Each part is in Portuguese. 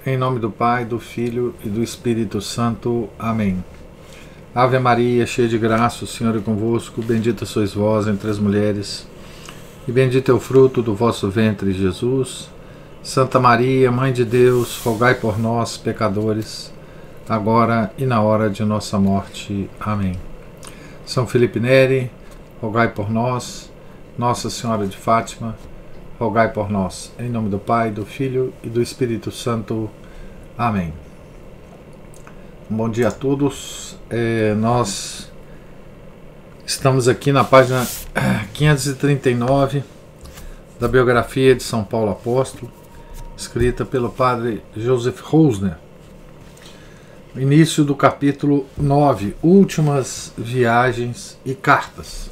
Em nome do Pai, do Filho e do Espírito Santo. Amém. Ave Maria, cheia de graça, o Senhor é convosco. Bendita sois vós entre as mulheres, e bendito é o fruto do vosso ventre, Jesus. Santa Maria, Mãe de Deus, rogai por nós, pecadores, agora e na hora de nossa morte. Amém. São Felipe Neri, rogai por nós. Nossa Senhora de Fátima, rogai por nós. Em nome do Pai, do Filho e do Espírito Santo. Amém. Bom dia a todos. Nós estamos aqui na página 539 da biografia de São Paulo Apóstolo, escrita pelo padre Joseph Rosner. Início do capítulo 9, Últimas Viagens e Cartas.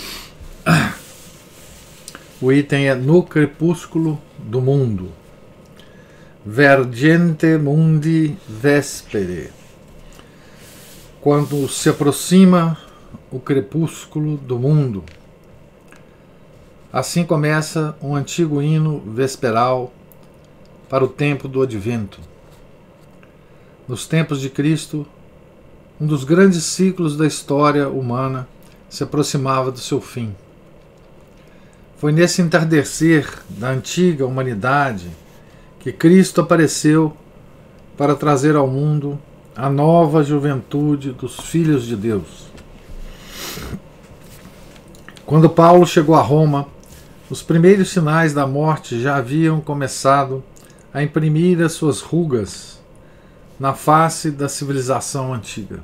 O item é No Crepúsculo do Mundo. Vergente mundi vespere. Quando se aproxima o crepúsculo do mundo. Assim começa um antigo hino vesperal para o tempo do Advento. Nos tempos de Cristo, um dos grandes ciclos da história humana se aproximava do seu fim. Foi nesse entardecer da antiga humanidade que Cristo apareceu para trazer ao mundo a nova juventude dos filhos de Deus. Quando Paulo chegou a Roma, os primeiros sinais da morte já haviam começado a imprimir as suas rugas na face da civilização antiga.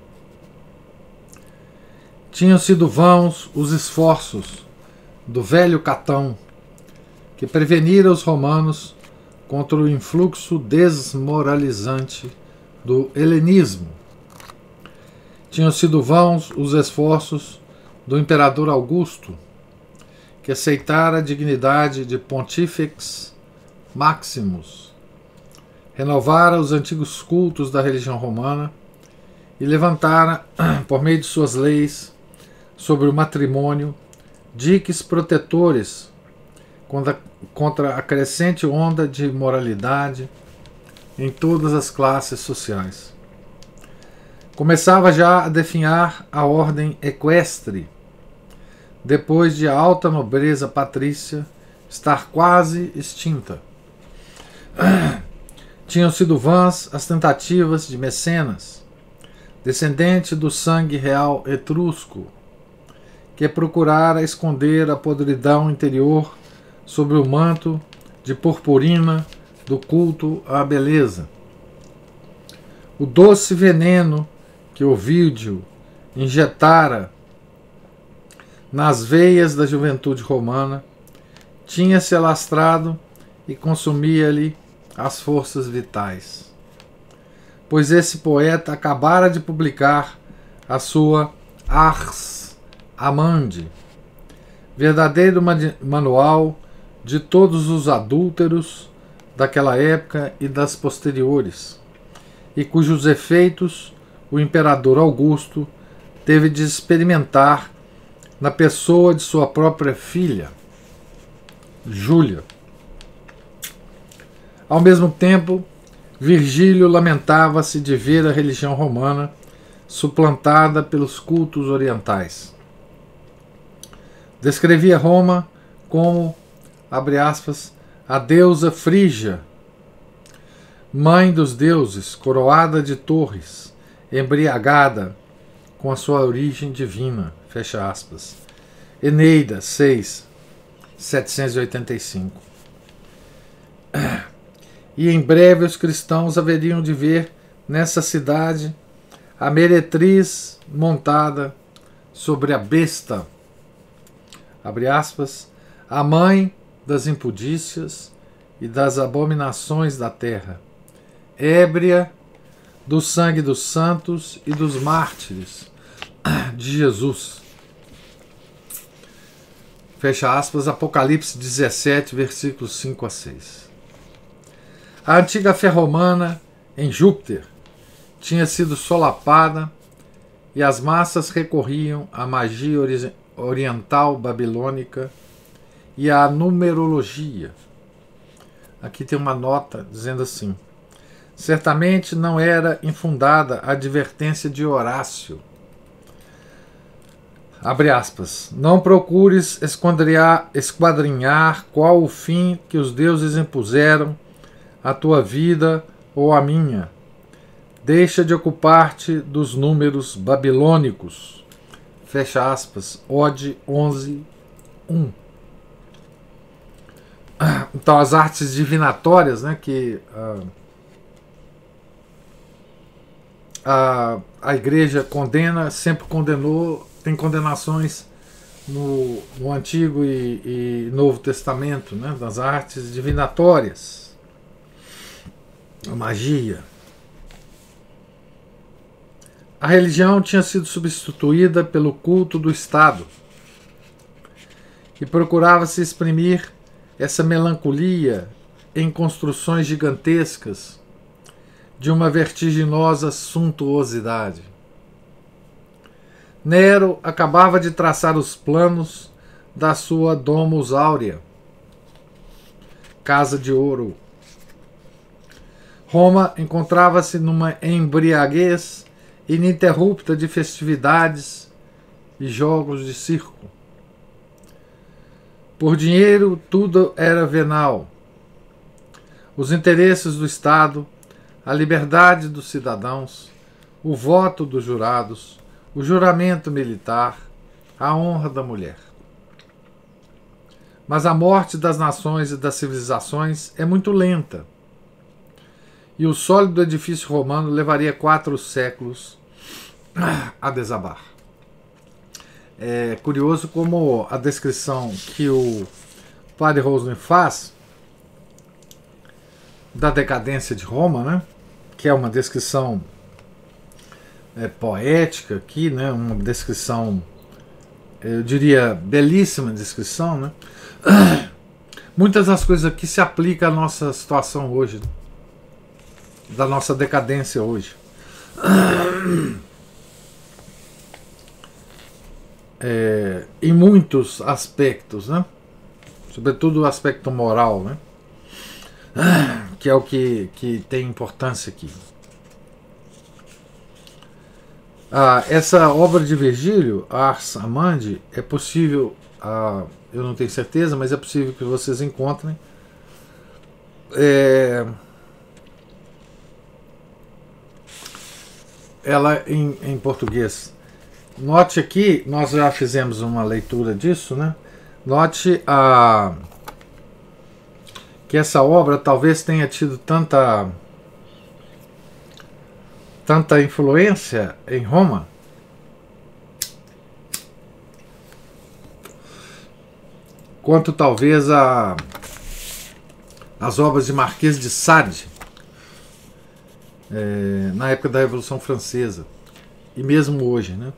Tinham sido vãos os esforços do velho Catão, que prevenira os romanos contra o influxo desmoralizante do helenismo. Tinham sido vãos os esforços do imperador Augusto, que aceitara a dignidade de Pontifex Maximus, renovara os antigos cultos da religião romana e levantara, por meio de suas leis, sobre o matrimônio, diques protetores contra a crescente onda de imoralidade em todas as classes sociais. Começava já a definhar a ordem equestre, depois de a alta nobreza patrícia estar quase extinta. Tinham sido vãs as tentativas de Mecenas, descendente do sangue real etrusco, que procurara esconder a podridão interior sob o manto de purpurina do culto à beleza. O doce veneno que Ovídio injetara nas veias da juventude romana tinha-se alastrado e consumia-lhe as forças vitais. Pois esse poeta acabara de publicar a sua Ars Amandi, verdadeiro manual de todos os adúlteros daquela época e das posteriores, e cujos efeitos o imperador Augusto teve de experimentar na pessoa de sua própria filha, Júlia. Ao mesmo tempo, Virgílio lamentava-se de ver a religião romana suplantada pelos cultos orientais. Descrevia Roma como, abre aspas, a deusa Frígia, mãe dos deuses, coroada de torres, embriagada com a sua origem divina, fecha aspas. Eneida 6, 785. E em breve os cristãos haveriam de ver nessa cidade a meretriz montada sobre a besta, abre aspas, a mãe das impudícias e das abominações da terra, ébria do sangue dos santos e dos mártires de Jesus. Fecha aspas, Apocalipse 17, versículos 5 a 6. A antiga fé romana em Júpiter tinha sido solapada e as massas recorriam à magia oriental babilônica e à numerologia. Aqui tem uma nota dizendo assim: Certamente não era infundada a advertência de Horácio. Abre aspas. Não procures esquadrinhar qual o fim que os deuses impuseram à tua vida ou à minha. Deixa de ocupar-te dos números babilônicos. Fecha aspas. Ode 11:1. Então, as artes divinatórias, né, que a igreja condena, sempre condenou, tem condenações no Antigo e Novo Testamento, né, das artes divinatórias, a magia. A religião tinha sido substituída pelo culto do Estado e procurava-se exprimir essa melancolia em construções gigantescas de uma vertiginosa suntuosidade. Nero acabava de traçar os planos da sua Domus Aurea, Casa de Ouro. Roma encontrava-se numa embriaguez ininterrupta de festividades e jogos de circo. Por dinheiro tudo era venal. Os interesses do Estado, a liberdade dos cidadãos, o voto dos jurados, o juramento militar, a honra da mulher. Mas a morte das nações e das civilizações é muito lenta, e o sólido edifício romano levaria 4 séculos a desabar. É curioso como a descrição que o padre Rosner faz da decadência de Roma, né, que é uma descrição poética aqui, né, uma descrição, eu diria, belíssima descrição, né? Muitas das coisas aqui se aplicam à nossa situação hoje, da nossa decadência hoje. Em muitos aspectos, né? Sobretudo o aspecto moral, né? Que é o que tem importância aqui. Essa obra de Virgílio, Ars Amandi, é possível, eu não tenho certeza, mas é possível que vocês encontrem. Ela em português. Note aqui, nós já fizemos uma leitura disso, né? Note que essa obra talvez tenha tido tanta influência em Roma quanto talvez as obras de Marquês de Sade na época da Revolução Francesa e mesmo hoje, né?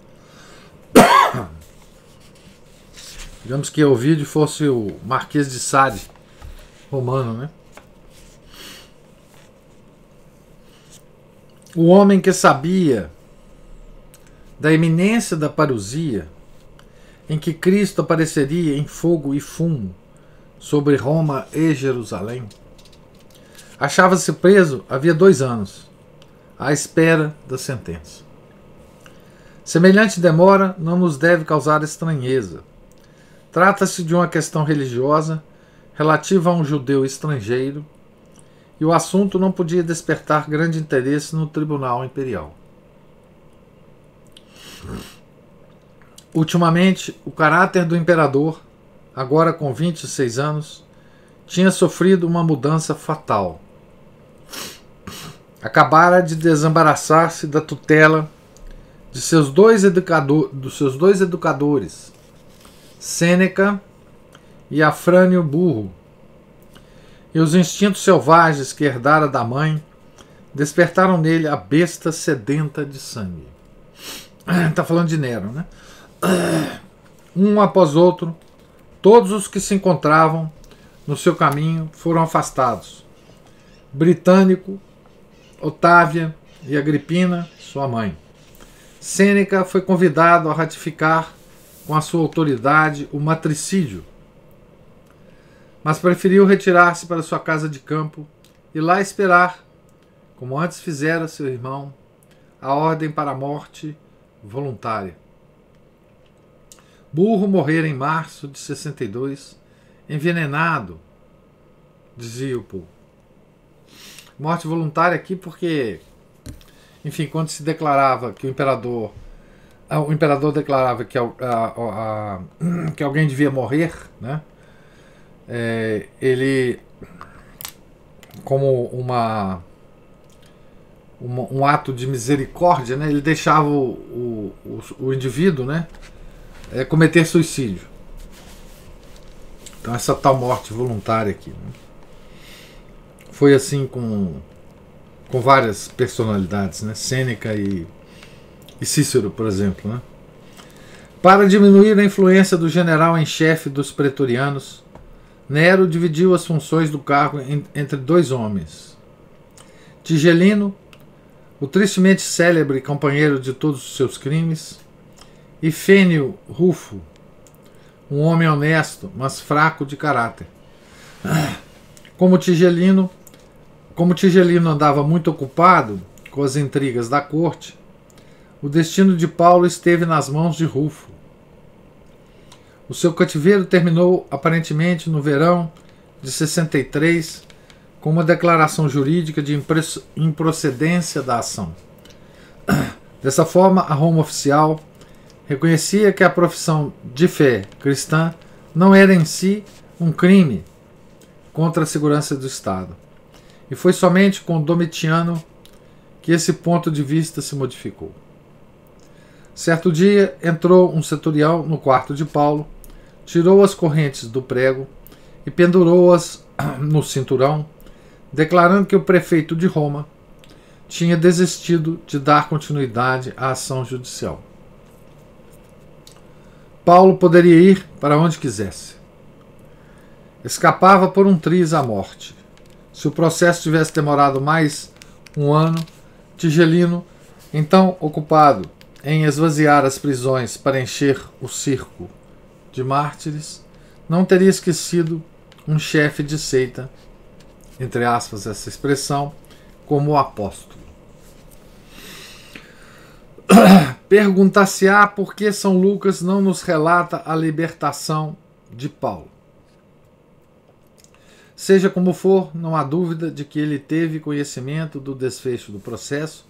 Digamos que Ovídio fosse o Marquês de Sade romano, né? O homem que sabia da iminência da parousia em que Cristo apareceria em fogo e fumo sobre Roma e Jerusalém, achava-se preso havia 2 anos, à espera da sentença. Semelhante demora não nos deve causar estranheza. Trata-se de uma questão religiosa relativa a um judeu estrangeiro, e o assunto não podia despertar grande interesse no tribunal imperial. Ultimamente, o caráter do imperador, agora com 26 anos, tinha sofrido uma mudança fatal. Acabara de desembaraçar-se da tutela de seus dois educadores, Sêneca e Afrânio Burro, e os instintos selvagens que herdara da mãe despertaram nele a besta sedenta de sangue. Está falando de Nero, né? Um após outro, todos os que se encontravam no seu caminho foram afastados. Britânico, Otávia e Agripina, sua mãe. Sêneca foi convidado a ratificar com a sua autoridade o matricídio, mas preferiu retirar-se para sua casa de campo e lá esperar como antes fizera seu irmão, a ordem para a morte voluntária. Burro morrera em março de 62, envenenado, dizia o povo. Morte voluntária aqui porque, enfim, quando se declarava que o imperador declarava que alguém devia morrer, né? Ele, como um ato de misericórdia, né? Ele deixava o indivíduo, né? Cometer suicídio. Então essa tal morte voluntária aqui, né? Foi assim com várias personalidades, né? Sêneca e Cícero, por exemplo, né? Para diminuir a influência do general em chefe dos pretorianos, Nero dividiu as funções do cargo entre dois homens: Tigelino, o tristemente célebre companheiro de todos os seus crimes, e Fênio Rufo, um homem honesto, mas fraco de caráter. Como Tigelino andava muito ocupado com as intrigas da corte, o destino de Paulo esteve nas mãos de Rufo. O seu cativeiro terminou aparentemente no verão de 63 com uma declaração jurídica de improcedência da ação. Dessa forma, a Roma oficial reconhecia que a profissão de fé cristã não era em si um crime contra a segurança do Estado. E foi somente com Domitiano que esse ponto de vista se modificou. Certo dia entrou um centurião no quarto de Paulo, tirou as correntes do prego e pendurou-as no cinturão, declarando que o prefeito de Roma tinha desistido de dar continuidade à ação judicial. Paulo poderia ir para onde quisesse. Escapava por um triz à morte. Se o processo tivesse demorado mais um ano, Tigelino, então ocupado em esvaziar as prisões para encher o circo de mártires, não teria esquecido um chefe de seita, entre aspas essa expressão, como o apóstolo. Perguntar-se-á por que São Lucas não nos relata a libertação de Paulo. Seja como for, não há dúvida de que ele teve conhecimento do desfecho do processo.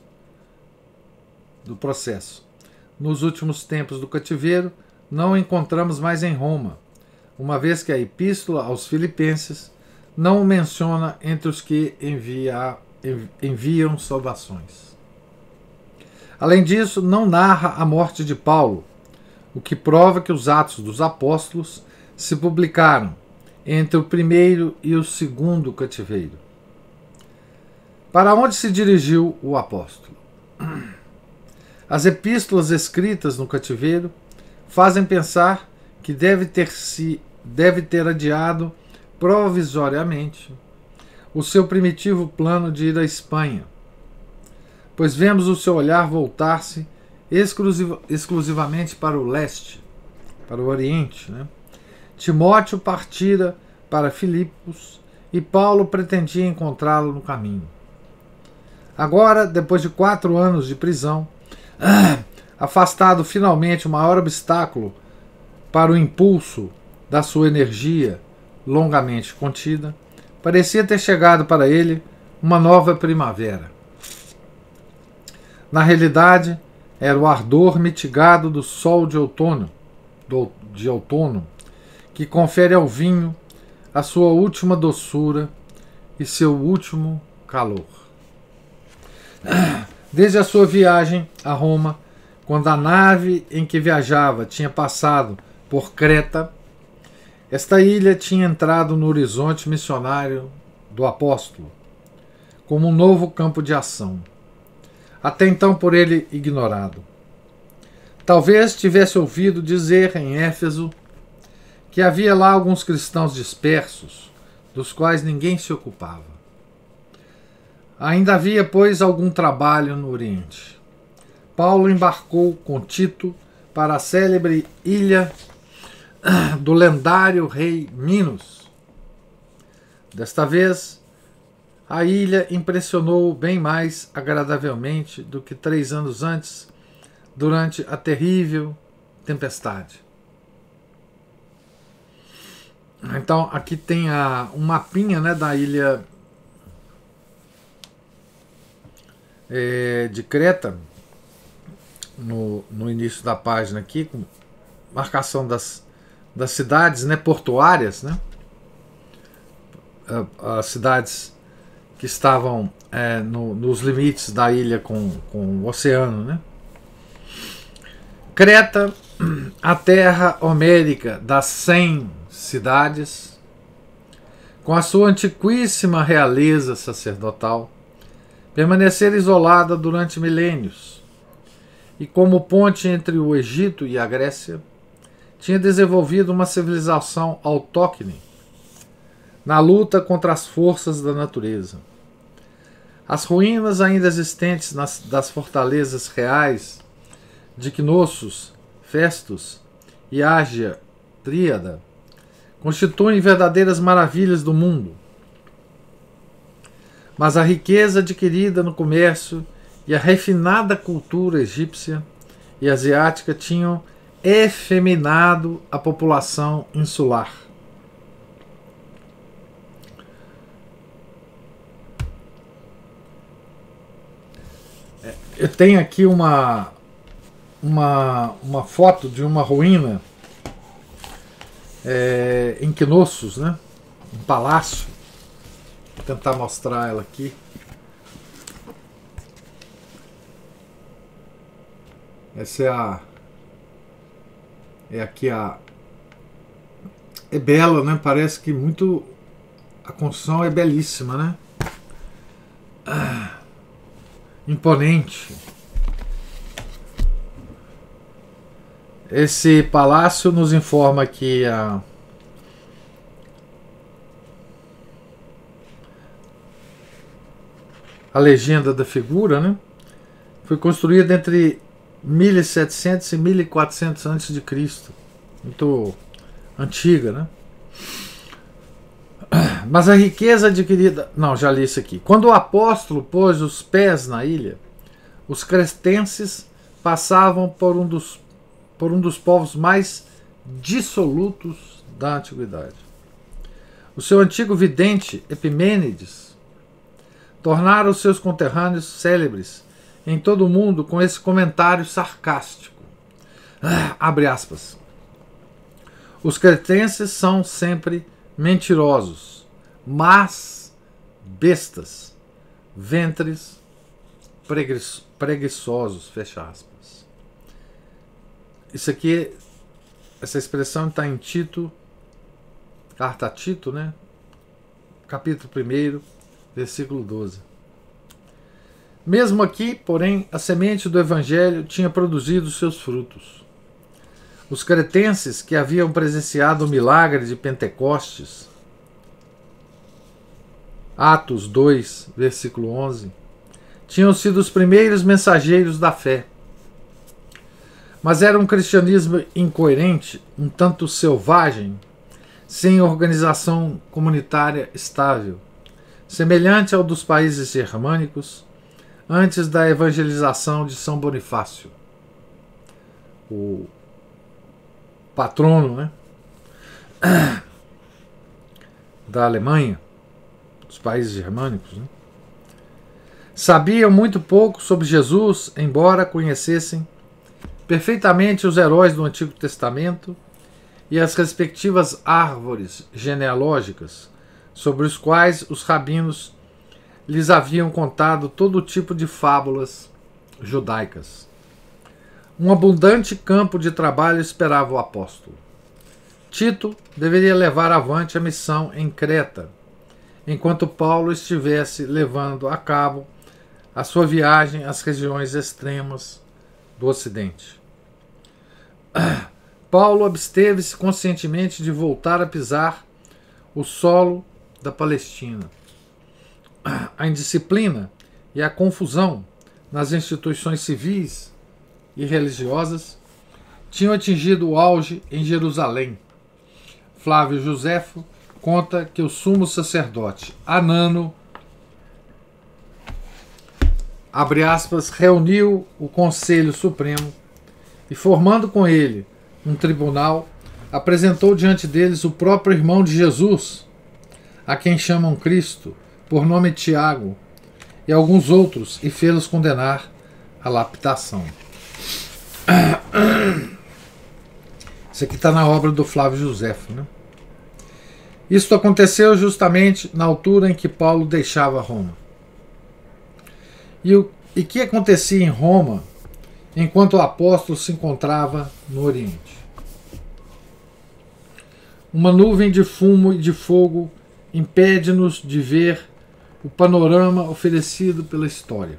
Nos últimos tempos do cativeiro, não o encontramos mais em Roma, uma vez que a Epístola aos Filipenses não o menciona entre os que enviam salvações. Além disso, não narra a morte de Paulo, o que prova que os Atos dos Apóstolos se publicaram entre o primeiro e o segundo cativeiro. Para onde se dirigiu o apóstolo? As epístolas escritas no cativeiro fazem pensar que deve ter adiado provisoriamente o seu primitivo plano de ir à Espanha, pois vemos o seu olhar voltar-se exclusivamente para o leste, para o oriente, né? Timóteo partira para Filipos e Paulo pretendia encontrá-lo no caminho. Agora, depois de 4 anos de prisão, afastado finalmente o maior obstáculo para o impulso da sua energia longamente contida, parecia ter chegado para ele uma nova primavera. Na realidade, era o ardor mitigado do sol de outono, que confere ao vinho a sua última doçura e seu último calor. Desde a sua viagem a Roma, quando a nave em que viajava tinha passado por Creta, esta ilha tinha entrado no horizonte missionário do apóstolo, como um novo campo de ação, até então por ele ignorado. Talvez tivesse ouvido dizer em Éfeso que havia lá alguns cristãos dispersos, dos quais ninguém se ocupava. Ainda havia, pois, algum trabalho no Oriente. Paulo embarcou com Tito para a célebre ilha do lendário rei Minos. Desta vez, a ilha impressionou bem mais agradavelmente do que 3 anos antes, durante a terrível tempestade. Então aqui tem um mapinha, né, da ilha de Creta, no início da página aqui, com marcação das cidades, né, portuárias, né, as cidades que estavam nos limites da ilha com o oceano, né. Creta, a terra homérica das 100 cidades, com a sua antiquíssima realeza sacerdotal, permanecer isolada durante milênios, e como ponte entre o Egito e a Grécia, tinha desenvolvido uma civilização autóctone na luta contra as forças da natureza. As ruínas ainda existentes das fortalezas reais de Knossos, Festus e Ágia Tríada constituem verdadeiras maravilhas do mundo. Mas a riqueza adquirida no comércio e a refinada cultura egípcia e asiática tinham efeminado a população insular. Eu tenho aqui uma foto de uma ruína em Knossos, né? Um palácio. Vou tentar mostrar ela aqui. Essa é bela, né? Parece que muito. A construção é belíssima, né? Imponente. Esse palácio nos informa que a legenda da figura, né, foi construída entre 1700 e 1400 a.C. Muito antiga, né? Mas a riqueza adquirida... Não, já li isso aqui. Quando o apóstolo pôs os pés na ilha, os cretenses passavam por um dos povos mais dissolutos da antiguidade. O seu antigo vidente, Epimênides, tornara os seus conterrâneos célebres em todo o mundo com esse comentário sarcástico. Abre aspas. Os cretenses são sempre mentirosos, mas bestas, ventres preguiçosos, fecha aspas. Isso aqui, essa expressão está em Tito, carta a Tito, né? Capítulo 1, versículo 12. Mesmo aqui, porém, a semente do Evangelho tinha produzido seus frutos. Os cretenses que haviam presenciado o milagre de Pentecostes, Atos 2, versículo 11, tinham sido os primeiros mensageiros da fé. Mas era um cristianismo incoerente, um tanto selvagem, sem organização comunitária estável, semelhante ao dos países germânicos antes da evangelização de São Bonifácio, o patrono, né, da Alemanha, dos países germânicos, né? Sabiam muito pouco sobre Jesus, embora conhecessem perfeitamente os heróis do Antigo Testamento e as respectivas árvores genealógicas, sobre os quais os rabinos lhes haviam contado todo tipo de fábulas judaicas. Um abundante campo de trabalho esperava o apóstolo. Tito deveria levar avante a missão em Creta, enquanto Paulo estivesse levando a cabo a sua viagem às regiões extremas do Ocidente. Paulo absteve-se conscientemente de voltar a pisar o solo da Palestina. A indisciplina e a confusão nas instituições civis e religiosas tinham atingido o auge em Jerusalém. Flávio Joséfo conta que o sumo sacerdote Anano abre aspas, reuniu o Conselho Supremo e, formando com ele um tribunal, apresentou diante deles o próprio irmão de Jesus, a quem chamam Cristo, por nome Tiago, e alguns outros, e fê-los condenar à lapidação. Isso aqui está na obra do Flávio Josefo, né? Isto aconteceu justamente na altura em que Paulo deixava Roma. E o que acontecia em Roma enquanto o apóstolo se encontrava no Oriente? Uma nuvem de fumo e de fogo impede-nos de ver o panorama oferecido pela história.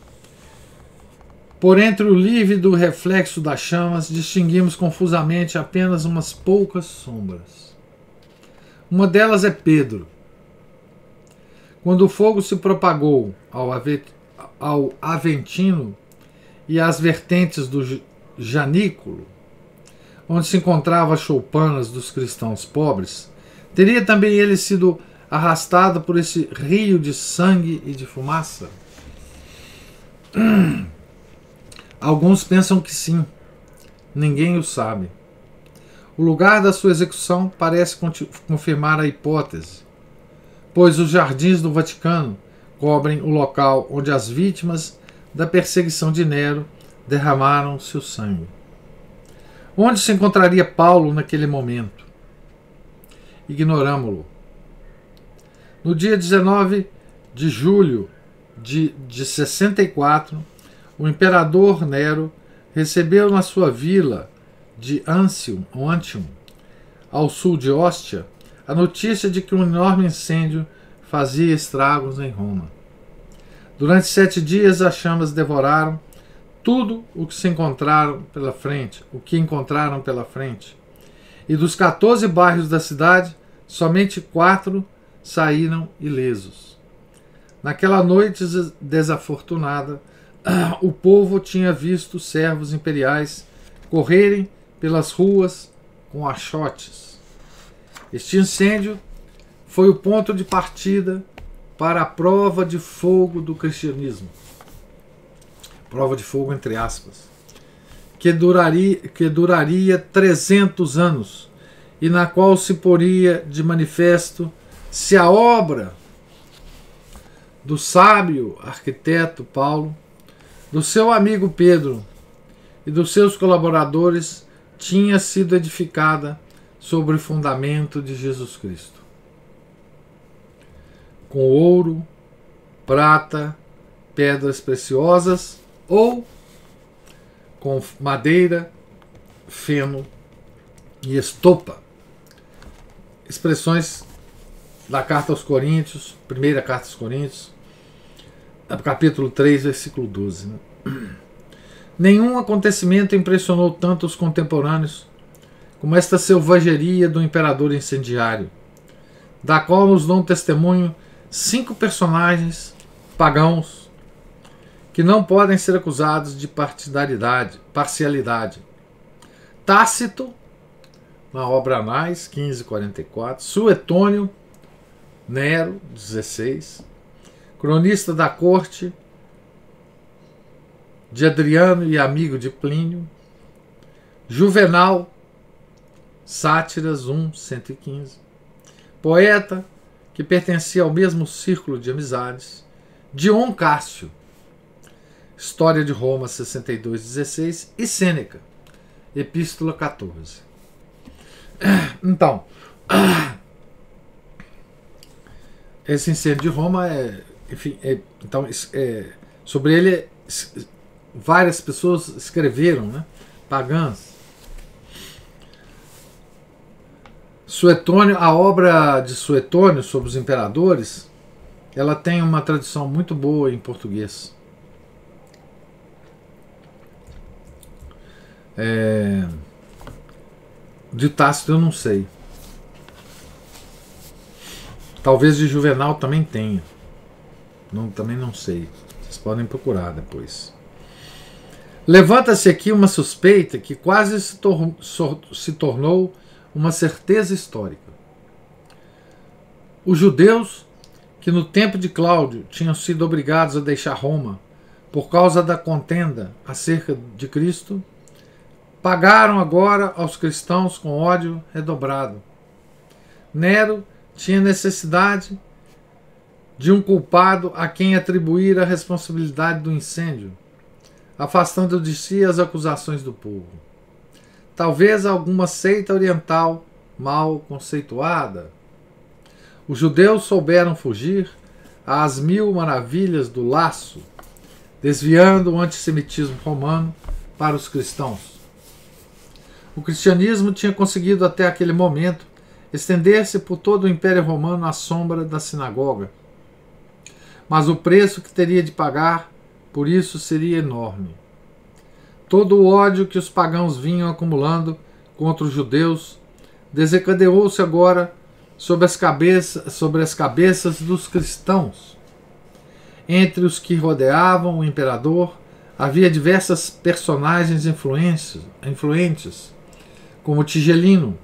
Por entre o lívido reflexo das chamas, distinguimos confusamente apenas umas poucas sombras. Uma delas é Pedro. Quando o fogo se propagou ao Aventino e às vertentes do Janículo, onde se encontravam as choupanas dos cristãos pobres, teria também ele sido arrastado por esse rio de sangue e de fumaça? Alguns pensam que sim, ninguém o sabe. O lugar da sua execução parece confirmar a hipótese, pois os jardins do Vaticano cobrem o local onde as vítimas da perseguição de Nero derramaram seu sangue. Onde se encontraria Paulo naquele momento? Ignoramo-lo. No dia 19 de julho de 64, o imperador Nero recebeu na sua vila de Antium, ao sul de Ostia, a notícia de que um enorme incêndio fazia estragos em Roma. Durante 7 dias as chamas devoraram tudo o que encontraram pela frente, e dos 14 bairros da cidade, somente 4 saíram ilesos. Naquela noite desafortunada, o povo tinha visto servos imperiais correrem pelas ruas com achotes. Este incêndio foi o ponto de partida para a prova de fogo do cristianismo. Prova de fogo entre aspas. Que duraria 300 anos e na qual se poria de manifesto se a obra do sábio arquiteto Paulo, do seu amigo Pedro e dos seus colaboradores tinha sido edificada sobre o fundamento de Jesus Cristo. Com ouro, prata, pedras preciosas ou com madeira, feno e estopa. Expressões da carta aos Coríntios, primeira carta aos Coríntios, capítulo 3, versículo 12. Nenhum acontecimento impressionou tanto os contemporâneos como esta selvageria do imperador incendiário, da qual nos dão testemunho 5 personagens pagãos que não podem ser acusados de parcialidade. Tácito, na obra Anais, 15:44, Suetônio, Nero, 16, cronista da corte de Adriano e amigo de Plínio, Juvenal, Sátiras 1:115, poeta que pertencia ao mesmo círculo de amizades, Dion Cássio, História de Roma 62:16 e Sêneca, Epístola 14. Então, esse incêndio de Roma sobre ele várias pessoas escreveram, né, pagãs. Suetônio, a obra de Suetônio sobre os imperadores, ela tem uma tradução muito boa em português. De Tácito eu não sei. Talvez de Juvenal também tenha. Também não sei. Vocês podem procurar depois. Levanta-se aqui uma suspeita que quase se tornou uma certeza histórica. Os judeus, que no tempo de Cláudio tinham sido obrigados a deixar Roma por causa da contenda acerca de Cristo, pagaram agora aos cristãos com ódio redobrado. Nero tinha necessidade de um culpado a quem atribuir a responsabilidade do incêndio, afastando de si as acusações do povo. Talvez alguma seita oriental mal conceituada. Os judeus souberam fugir às 1000 maravilhas do laço, desviando o antissemitismo romano para os cristãos. O cristianismo tinha conseguido até aquele momento estender-se por todo o Império Romano à sombra da sinagoga. Mas o preço que teria de pagar por isso seria enorme. Todo o ódio que os pagãos vinham acumulando contra os judeus desencadeou-se agora sobre as cabeças dos cristãos. Entre os que rodeavam o imperador havia diversas personagens influentes, como Tigelino,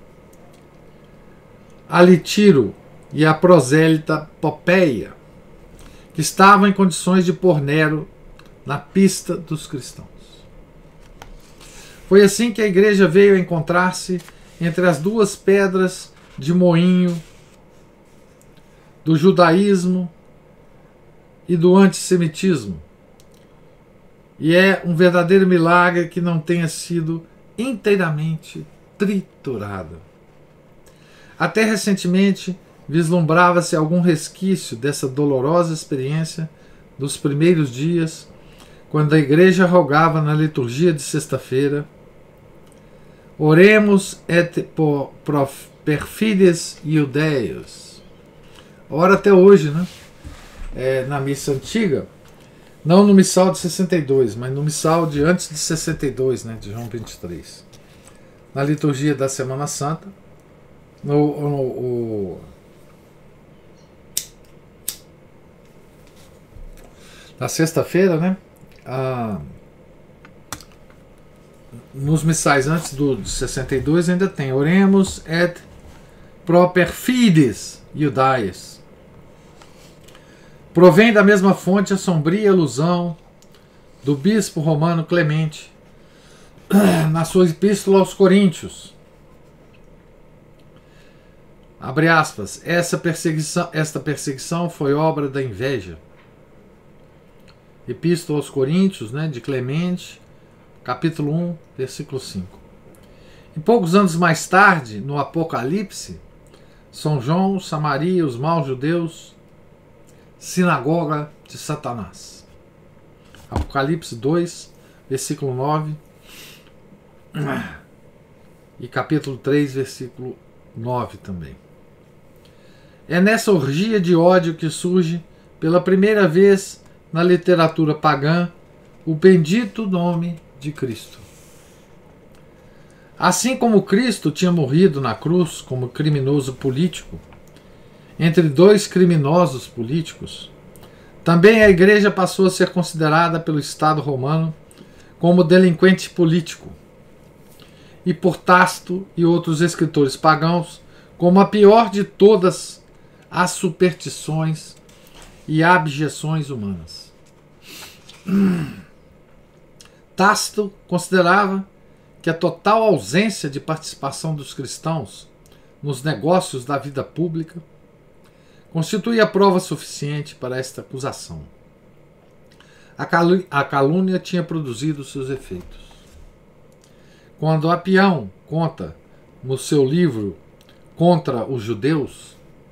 Alitiro e a prosélita Popeia, que estavam em condições de pôr Nero na pista dos cristãos. Foi assim que a igreja veio a encontrar-se entre as duas pedras de moinho do judaísmo e do antissemitismo. E é um verdadeiro milagre que não tenha sido inteiramente triturada. Até recentemente vislumbrava-se algum resquício dessa dolorosa experiência dos primeiros dias, quando a igreja rogava na liturgia de sexta-feira: Oremos et pro perfides iudeios. Ora até hoje, né? Na missa antiga, não no missal de 62, mas no missal de antes de 62, né, de João 23. Na liturgia da Semana Santa, na sexta-feira, né? Nos missais antes de 62 ainda tem Oremos et pro perfides iudeios. Provém da mesma fonte a sombria alusão do bispo romano Clemente na sua epístola aos Coríntios. Abre aspas, esta perseguição foi obra da inveja. Epístola aos Coríntios, né, de Clemente, capítulo 1, versículo 5. E poucos anos mais tarde, no Apocalipse, São João, Samaria, os maus judeus, sinagoga de Satanás. Apocalipse 2, versículo 9 e capítulo 3, versículo 9 também. É nessa orgia de ódio que surge pela primeira vez na literatura pagã o bendito nome de Cristo. Assim como Cristo tinha morrido na cruz como criminoso político, entre dois criminosos políticos, também a igreja passou a ser considerada pelo Estado romano como delinquente político, e por Tácito e outros escritores pagãos como a pior de todas as superstições e abjeções humanas. Tácito considerava que a total ausência de participação dos cristãos nos negócios da vida pública constituía prova suficiente para esta acusação. A calúnia tinha produzido seus efeitos. Quando Apião conta no seu livro Contra os Judeus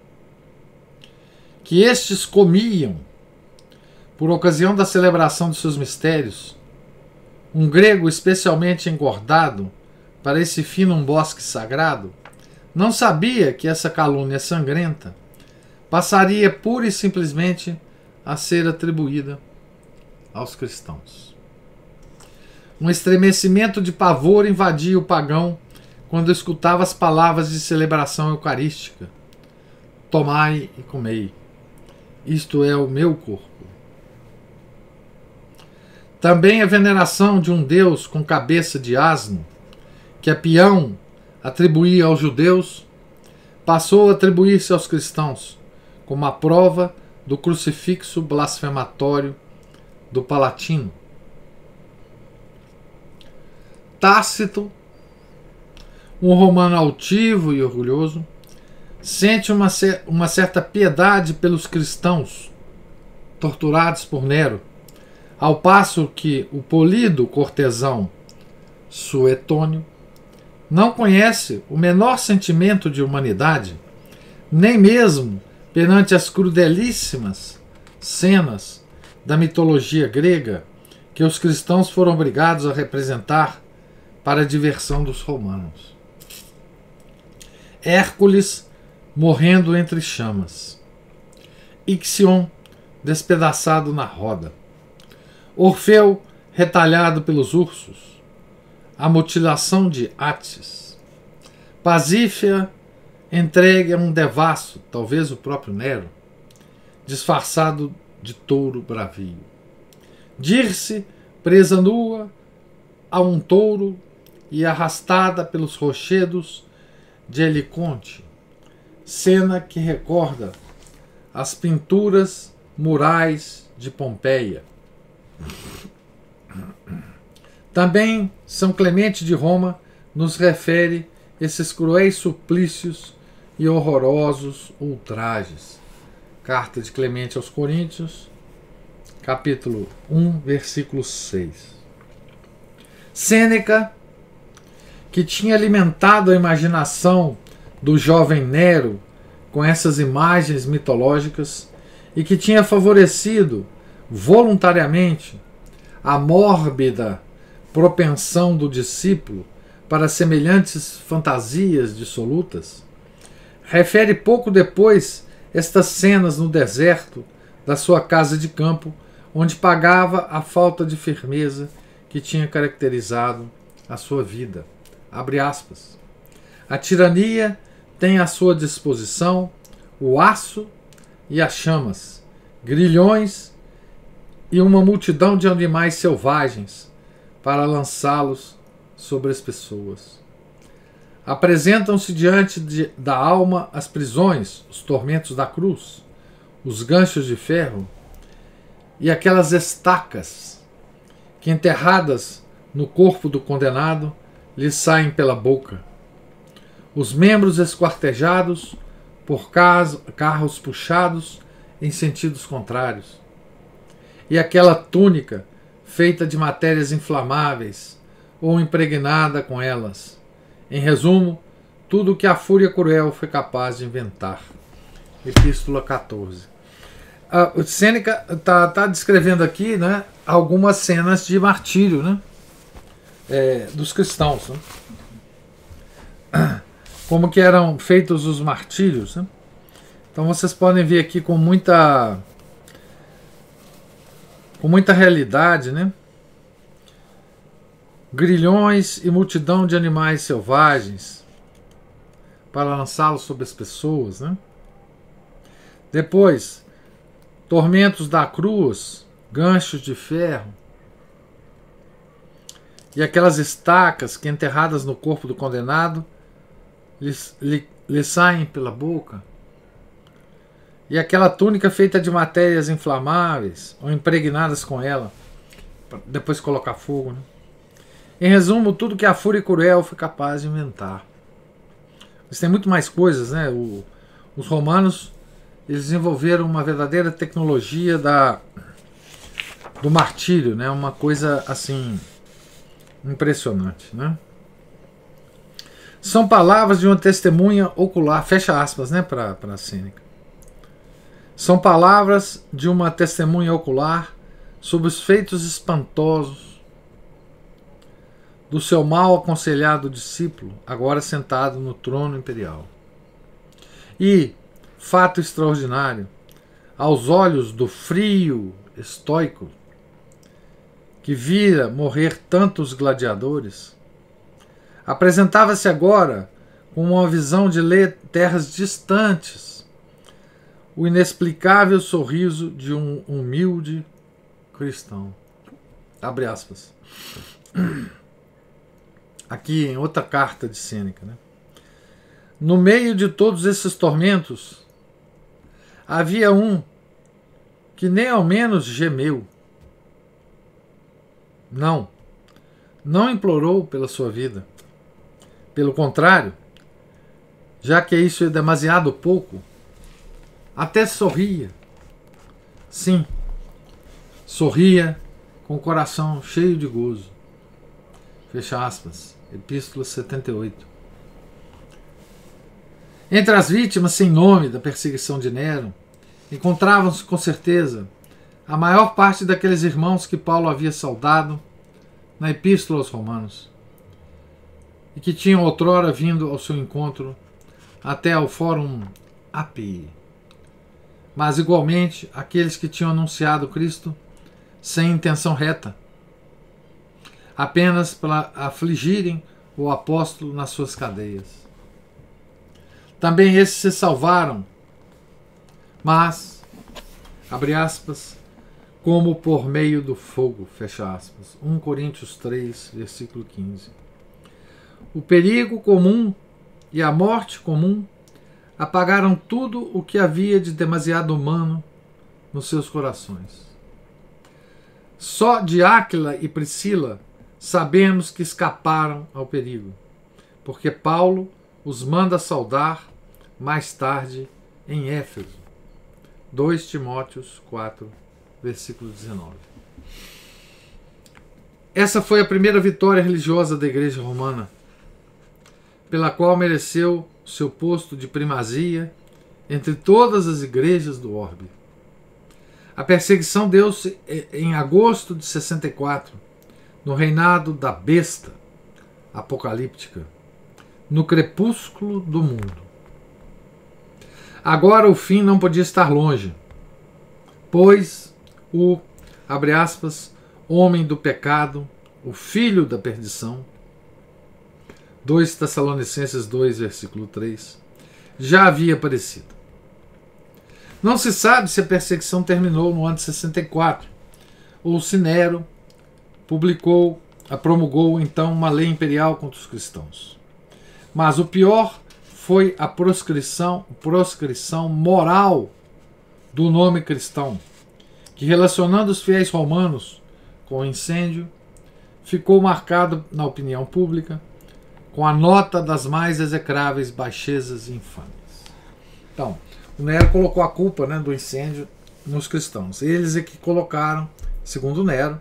que estes comiam, por ocasião da celebração de seus mistérios, um grego especialmente engordado para esse fim num bosque sagrado, não sabia que essa calúnia sangrenta passaria pura e simplesmente a ser atribuída aos cristãos. Um estremecimento de pavor invadia o pagão quando escutava as palavras de celebração eucarística: tomai e comei, isto é o meu corpo. Também a veneração de um Deus com cabeça de asno, que Apião atribuía aos judeus, passou a atribuir-se aos cristãos, como a prova do crucifixo blasfematório do Palatino. Tácito, um romano altivo e orgulhoso, sente uma certa piedade pelos cristãos torturados por Nero, ao passo que o polido cortesão Suetônio não conhece o menor sentimento de humanidade, nem mesmo perante as crudelíssimas cenas da mitologia grega que os cristãos foram obrigados a representar para a diversão dos romanos. Hércules morrendo entre chamas, Ixion despedaçado na roda, Orfeu retalhado pelos ursos, a mutilação de Átis, Pasífia entregue a um devasso, talvez o próprio Nero, disfarçado de touro bravio, Dirce presa nua a um touro e arrastada pelos rochedos de Heliconte, cena que recorda as pinturas murais de Pompeia. Também São Clemente de Roma nos refere esses cruéis suplícios e horrorosos ultrajes. Carta de Clemente aos Coríntios, capítulo 1, versículo 6. Sêneca, que tinha alimentado a imaginação do jovem Nero com essas imagens mitológicas e que tinha favorecido voluntariamente a mórbida propensão do discípulo para semelhantes fantasias dissolutas, refere pouco depois estas cenas no deserto da sua casa de campo, onde pagava a falta de firmeza que tinha caracterizado a sua vida. Abre aspas. A tirania tem à sua disposição o aço e as chamas, grilhões e uma multidão de animais selvagens para lançá-los sobre as pessoas. Apresentam-se diante da alma as prisões, os tormentos da cruz, os ganchos de ferro e aquelas estacas que, enterradas no corpo do condenado, lhe saem pela boca. Os membros esquartejados por carros puxados em sentidos contrários. E aquela túnica feita de matérias inflamáveis ou impregnada com elas. Em resumo, tudo o que a fúria cruel foi capaz de inventar. Epístola 14. O Sêneca está descrevendo aqui, né, algumas cenas de martírio, né, dos cristãos. Né? Como que eram feitos os martírios. Né? Então vocês podem ver aqui com muita realidade, né? Grilhões e multidão de animais selvagens para lançá-los sobre as pessoas, né? Depois, tormentos da cruz, ganchos de ferro e aquelas estacas que, enterradas no corpo do condenado, lhe saem pela boca. E aquela túnica feita de matérias inflamáveis ou impregnadas com ela, para depois colocar fogo. Né? Em resumo, tudo que a fúria cruel foi capaz de inventar. Mas tem muito mais coisas, né? Os romanos, eles desenvolveram uma verdadeira tecnologia do martírio, né? Uma coisa assim impressionante, né? São palavras de uma testemunha ocular, fecha aspas, né, para Sêneca. São palavras de uma testemunha ocular sobre os feitos espantosos do seu mal aconselhado discípulo, agora sentado no trono imperial. E, fato extraordinário, aos olhos do frio estoico, que vira morrer tantos gladiadores, apresentava-se agora com uma visão de ler terras distantes, o inexplicável sorriso de um humilde cristão. Abre aspas. Aqui em outra carta de Sêneca. Né? No meio de todos esses tormentos, havia um que nem ao menos gemeu. Não implorou pela sua vida. Pelo contrário, já que isso é demasiado pouco, até sorria. Sim, sorria com o coração cheio de gozo. Fecha aspas. Epístola 78. Entre as vítimas sem nome da perseguição de Nero, encontravam-se com certeza a maior parte daqueles irmãos que Paulo havia saudado na Epístola aos Romanos e que tinham outrora vindo ao seu encontro até ao Fórum API, mas igualmente aqueles que tinham anunciado Cristo sem intenção reta, apenas para afligirem o apóstolo nas suas cadeias. Também esses se salvaram, mas, abre aspas, como por meio do fogo, fecha aspas. 1 Coríntios 3, versículo 15. O perigo comum e a morte comum apagaram tudo o que havia de demasiado humano nos seus corações. Só de Áquila e Priscila sabemos que escaparam ao perigo, porque Paulo os manda saudar mais tarde em Éfeso. 2 Timóteos 4, versículo 19. Essa foi a primeira vitória religiosa da Igreja Romana, pela qual mereceu seu posto de primazia entre todas as igrejas do orbe. A perseguição deu-se em agosto de 64, no reinado da besta apocalíptica, no crepúsculo do mundo. Agora o fim não podia estar longe, pois o, abre aspas, homem do pecado, o filho da perdição, 2 Tessalonicenses 2, versículo 3, já havia aparecido. Não se sabe se a perseguição terminou no ano de 64, ou se Nero promulgou então uma lei imperial contra os cristãos. Mas o pior foi a proscrição moral do nome cristão, que, relacionando os fiéis romanos com o incêndio, ficou marcado na opinião pública com a nota das mais execráveis baixezas e infames. Então, o Nero colocou a culpa, né, do incêndio nos cristãos. Eles é que colocaram, segundo Nero,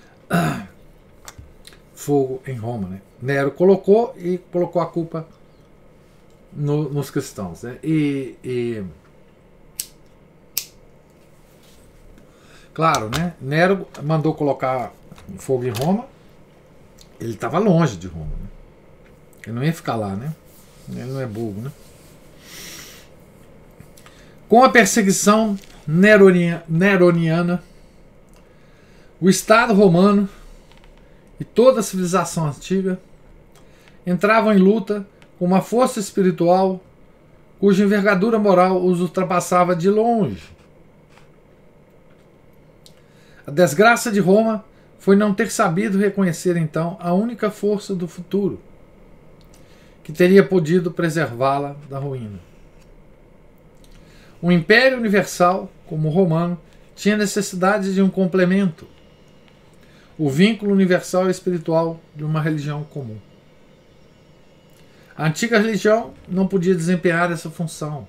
fogo em Roma. Né? Nero colocou a culpa nos cristãos. Né? Claro, né? Nero mandou colocar fogo em Roma. Ele estava longe de Roma. Né? Ele não ia ficar lá, né? Ele não é bobo, né? Com a perseguição neroniana, o Estado romano e toda a civilização antiga entravam em luta com uma força espiritual cuja envergadura moral os ultrapassava de longe. A desgraça de Roma foi não ter sabido reconhecer então a única força do futuro que teria podido preservá-la da ruína. O Império Universal, como o romano, tinha necessidade de um complemento, o vínculo universal e espiritual de uma religião comum. A antiga religião não podia desempenhar essa função,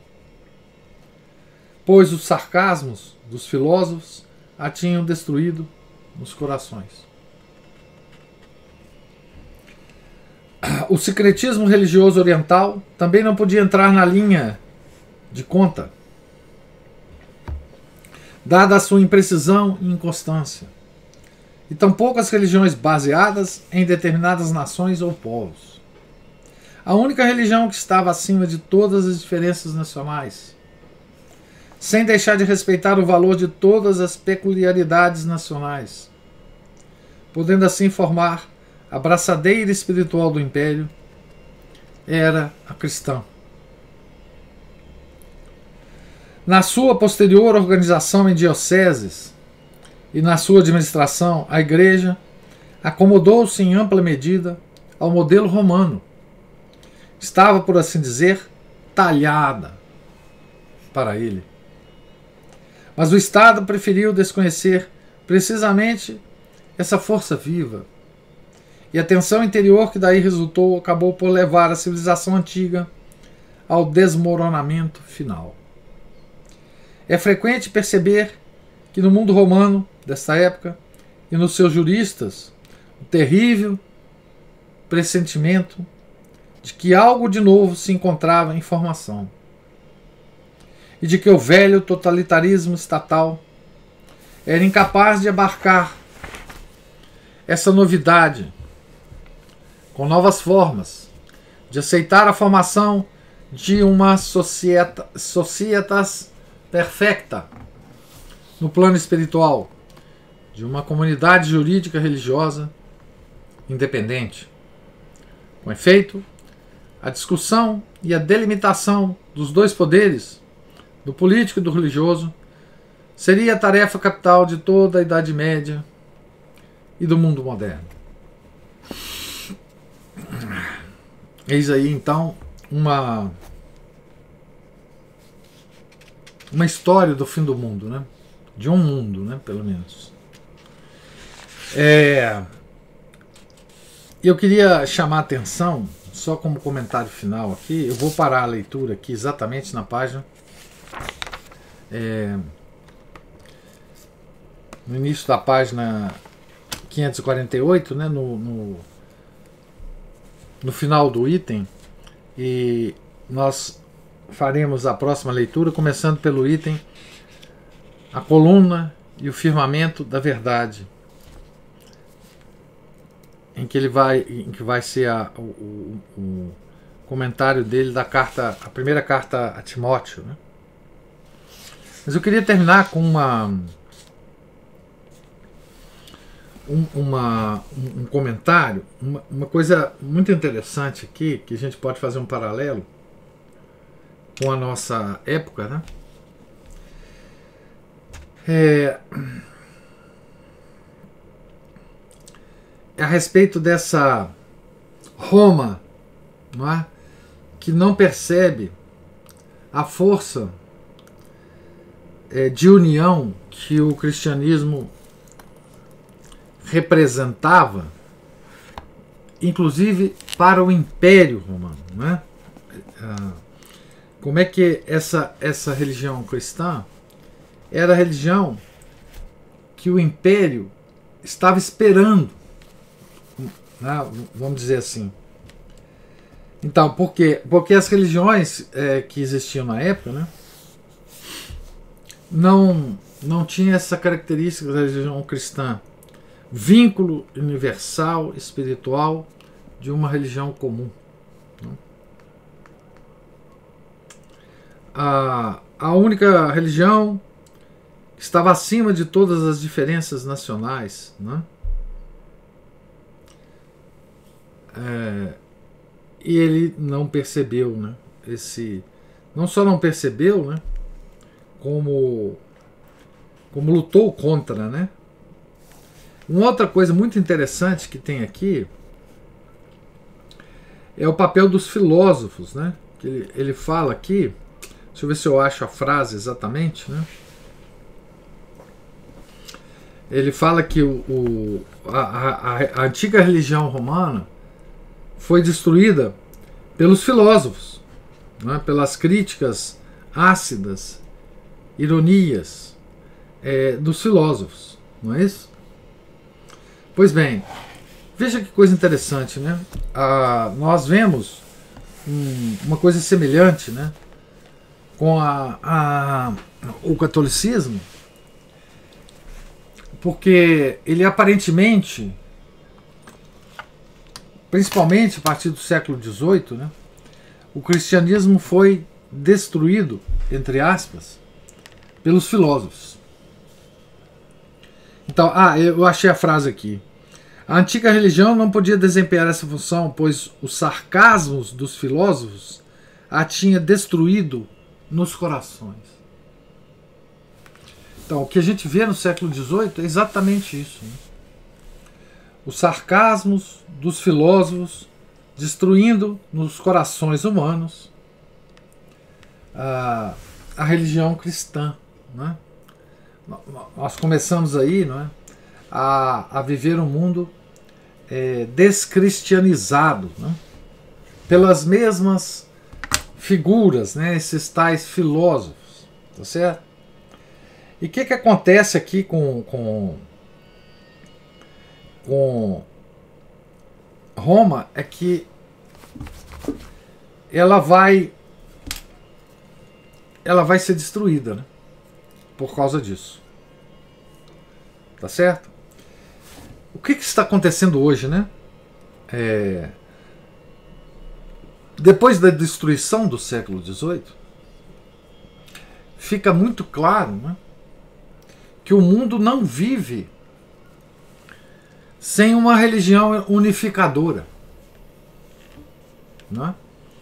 pois os sarcasmos dos filósofos a tinham destruído nos corações. O secretismo religioso oriental também não podia entrar na linha de conta, dada a sua imprecisão e inconstância, e tampouco as religiões baseadas em determinadas nações ou povos. A única religião que estava acima de todas as diferenças nacionais, sem deixar de respeitar o valor de todas as peculiaridades nacionais, podendo assim formar a braçadeira espiritual do império, era a cristã. Na sua posterior organização em dioceses e na sua administração, a Igreja acomodou-se em ampla medida ao modelo romano. Estava, por assim dizer, talhada para ele. Mas o Estado preferiu desconhecer precisamente essa força viva e a tensão interior que daí resultou acabou por levar a civilização antiga ao desmoronamento final. É frequente perceber que no mundo romano desta época e nos seus juristas o terrível pressentimento de que algo de novo se encontrava em formação e de que o velho totalitarismo estatal era incapaz de abarcar essa novidade com novas formas, de aceitar a formação de uma societas perfecta no plano espiritual, de uma comunidade jurídica religiosa independente. Com efeito, a discussão e a delimitação dos dois poderes, do político e do religioso, seria a tarefa capital de toda a Idade Média e do mundo moderno. Eis aí então uma história do fim do mundo, né? De um mundo, né? Pelo menos. Eu queria chamar a atenção, só como comentário final aqui, eu vou parar a leitura aqui exatamente na página. No início da página 548, né, no final do item, e nós faremos a próxima leitura começando pelo item A Coluna e o Firmamento da Verdade, em que vai ser o comentário dele da carta, a primeira carta a Timóteo, né? Mas eu queria terminar com um comentário, uma coisa muito interessante aqui, que a gente pode fazer um paralelo com a nossa época, né? É a respeito dessa Roma, não é? Que não percebe a força de união que o cristianismo representava, inclusive para o Império Romano, né? Como é que essa religião cristã era a religião que o Império estava esperando, né? Vamos dizer assim. Então, por quê? Porque as religiões que existiam na época, né, não tinha essa característica da religião cristã, vínculo universal, espiritual, de uma religião comum. Né? A única religião que estava acima de todas as diferenças nacionais, né? E ele não percebeu, né? Não só não percebeu, né? Como lutou contra, né? Uma outra coisa muito interessante que tem aqui é o papel dos filósofos, né? Que ele fala aqui, deixa eu ver se eu acho a frase exatamente, né? Ele fala que a antiga religião romana foi destruída pelos filósofos, né? Pelas críticas ácidas, ironias dos filósofos, não é isso? Pois bem, veja que coisa interessante, né? Nós vemos uma coisa semelhante, né, com o catolicismo, porque ele aparentemente, principalmente a partir do século XVIII, né, o cristianismo foi destruído, entre aspas, pelos filósofos. Então, eu achei a frase aqui. A antiga religião não podia desempenhar essa função, pois os sarcasmos dos filósofos a tinha destruído nos corações. Então, o que a gente vê no século XVIII é exatamente isso, né? Os sarcasmos dos filósofos destruindo nos corações humanos a religião cristã, né? Nós começamos aí, não é, a viver um mundo descristianizado, né? Pelas mesmas figuras, né? Esses tais filósofos, tá certo? E o que acontece aqui com Roma é que ela vai ser destruída, né? Por causa disso. Tá certo? O que está acontecendo hoje, né? Depois da destruição do século XVIII, fica muito claro, né, que o mundo não vive sem uma religião unificadora. Né?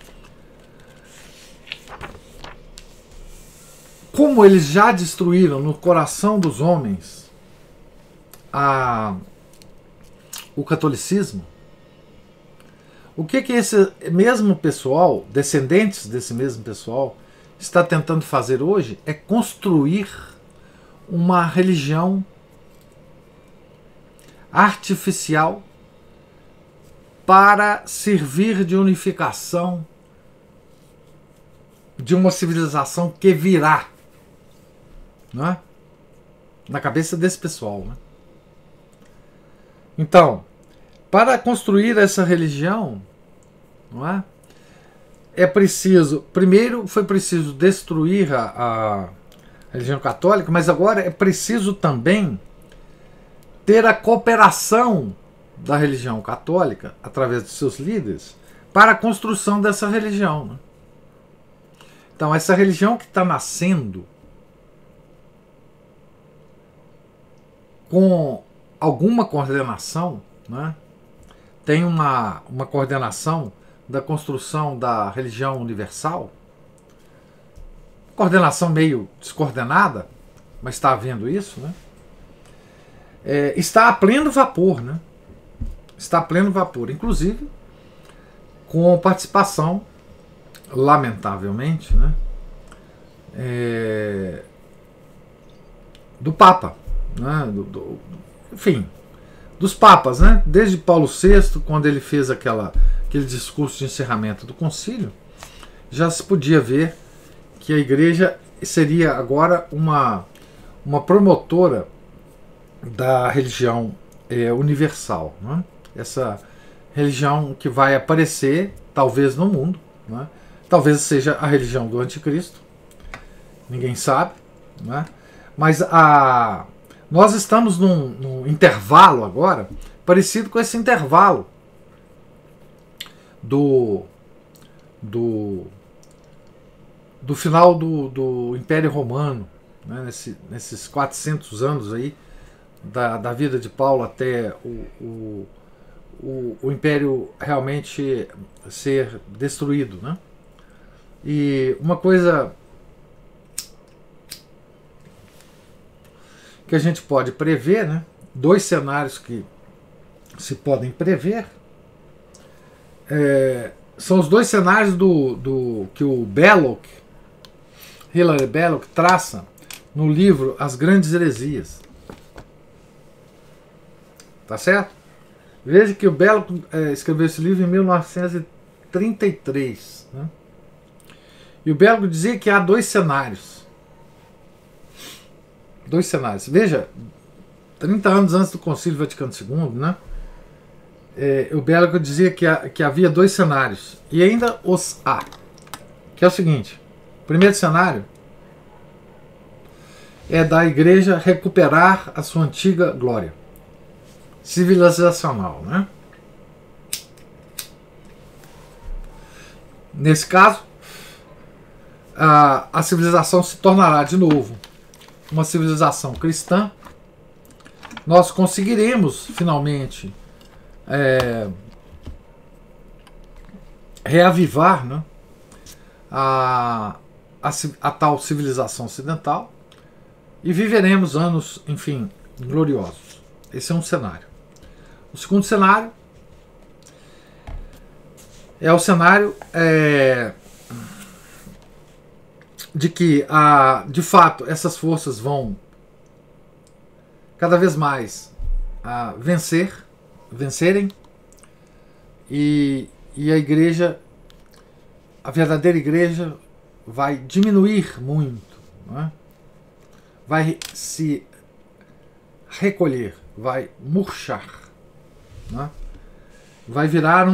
Como eles já destruíram no coração dos homens o catolicismo, o que esse mesmo pessoal, descendentes desse mesmo pessoal, está tentando fazer hoje é construir uma religião artificial para servir de unificação de uma civilização que virá, não é? Na cabeça desse pessoal, né? Então, para construir essa religião, não é? Primeiro foi preciso destruir a religião católica, mas agora é preciso também ter a cooperação da religião católica, através de seus líderes, para a construção dessa religião. Né? Então, essa religião que está nascendo com alguma coordenação, né? Tem uma coordenação da construção da religião universal, coordenação meio descoordenada, mas está havendo isso, né? Está a pleno vapor, né? Está a pleno vapor, inclusive com participação, lamentavelmente, né? Do Papa, né? Enfim, dos papas, né? Desde Paulo VI, quando ele fez aquele discurso de encerramento do concílio, já se podia ver que a igreja seria agora uma promotora da religião universal, né? Essa religião que vai aparecer talvez no mundo, né? Talvez seja a religião do anticristo, ninguém sabe, né? Mas nós estamos num intervalo agora parecido com esse intervalo do final do Império Romano, né? Nesses 400 anos aí da vida de Paulo até o Império realmente ser destruído, né? E uma coisa que a gente pode prever, né? Dois cenários que se podem prever são os dois cenários que o Belloc, Hilary Belloc, traça no livro As Grandes Heresias. Tá certo? Veja que o Belloc escreveu esse livro em 1933. Né? E o Belloc dizia que há dois cenários. Dois cenários. Veja, 30 anos antes do Concílio Vaticano II, né? O Belloc dizia que havia dois cenários. E ainda os há. Que é o seguinte. O primeiro cenário é da igreja recuperar a sua antiga glória civilizacional, né? Nesse caso, a civilização se tornará de novo uma civilização cristã. Nós conseguiremos finalmente reavivar, né, a tal civilização ocidental e viveremos anos, enfim, gloriosos. Esse é um cenário. O segundo cenário é o cenário de que, de fato, essas forças vão cada vez mais a vencerem, e a igreja, a verdadeira igreja, vai diminuir muito, não é? Vai se recolher, vai murchar, não é? Vai virar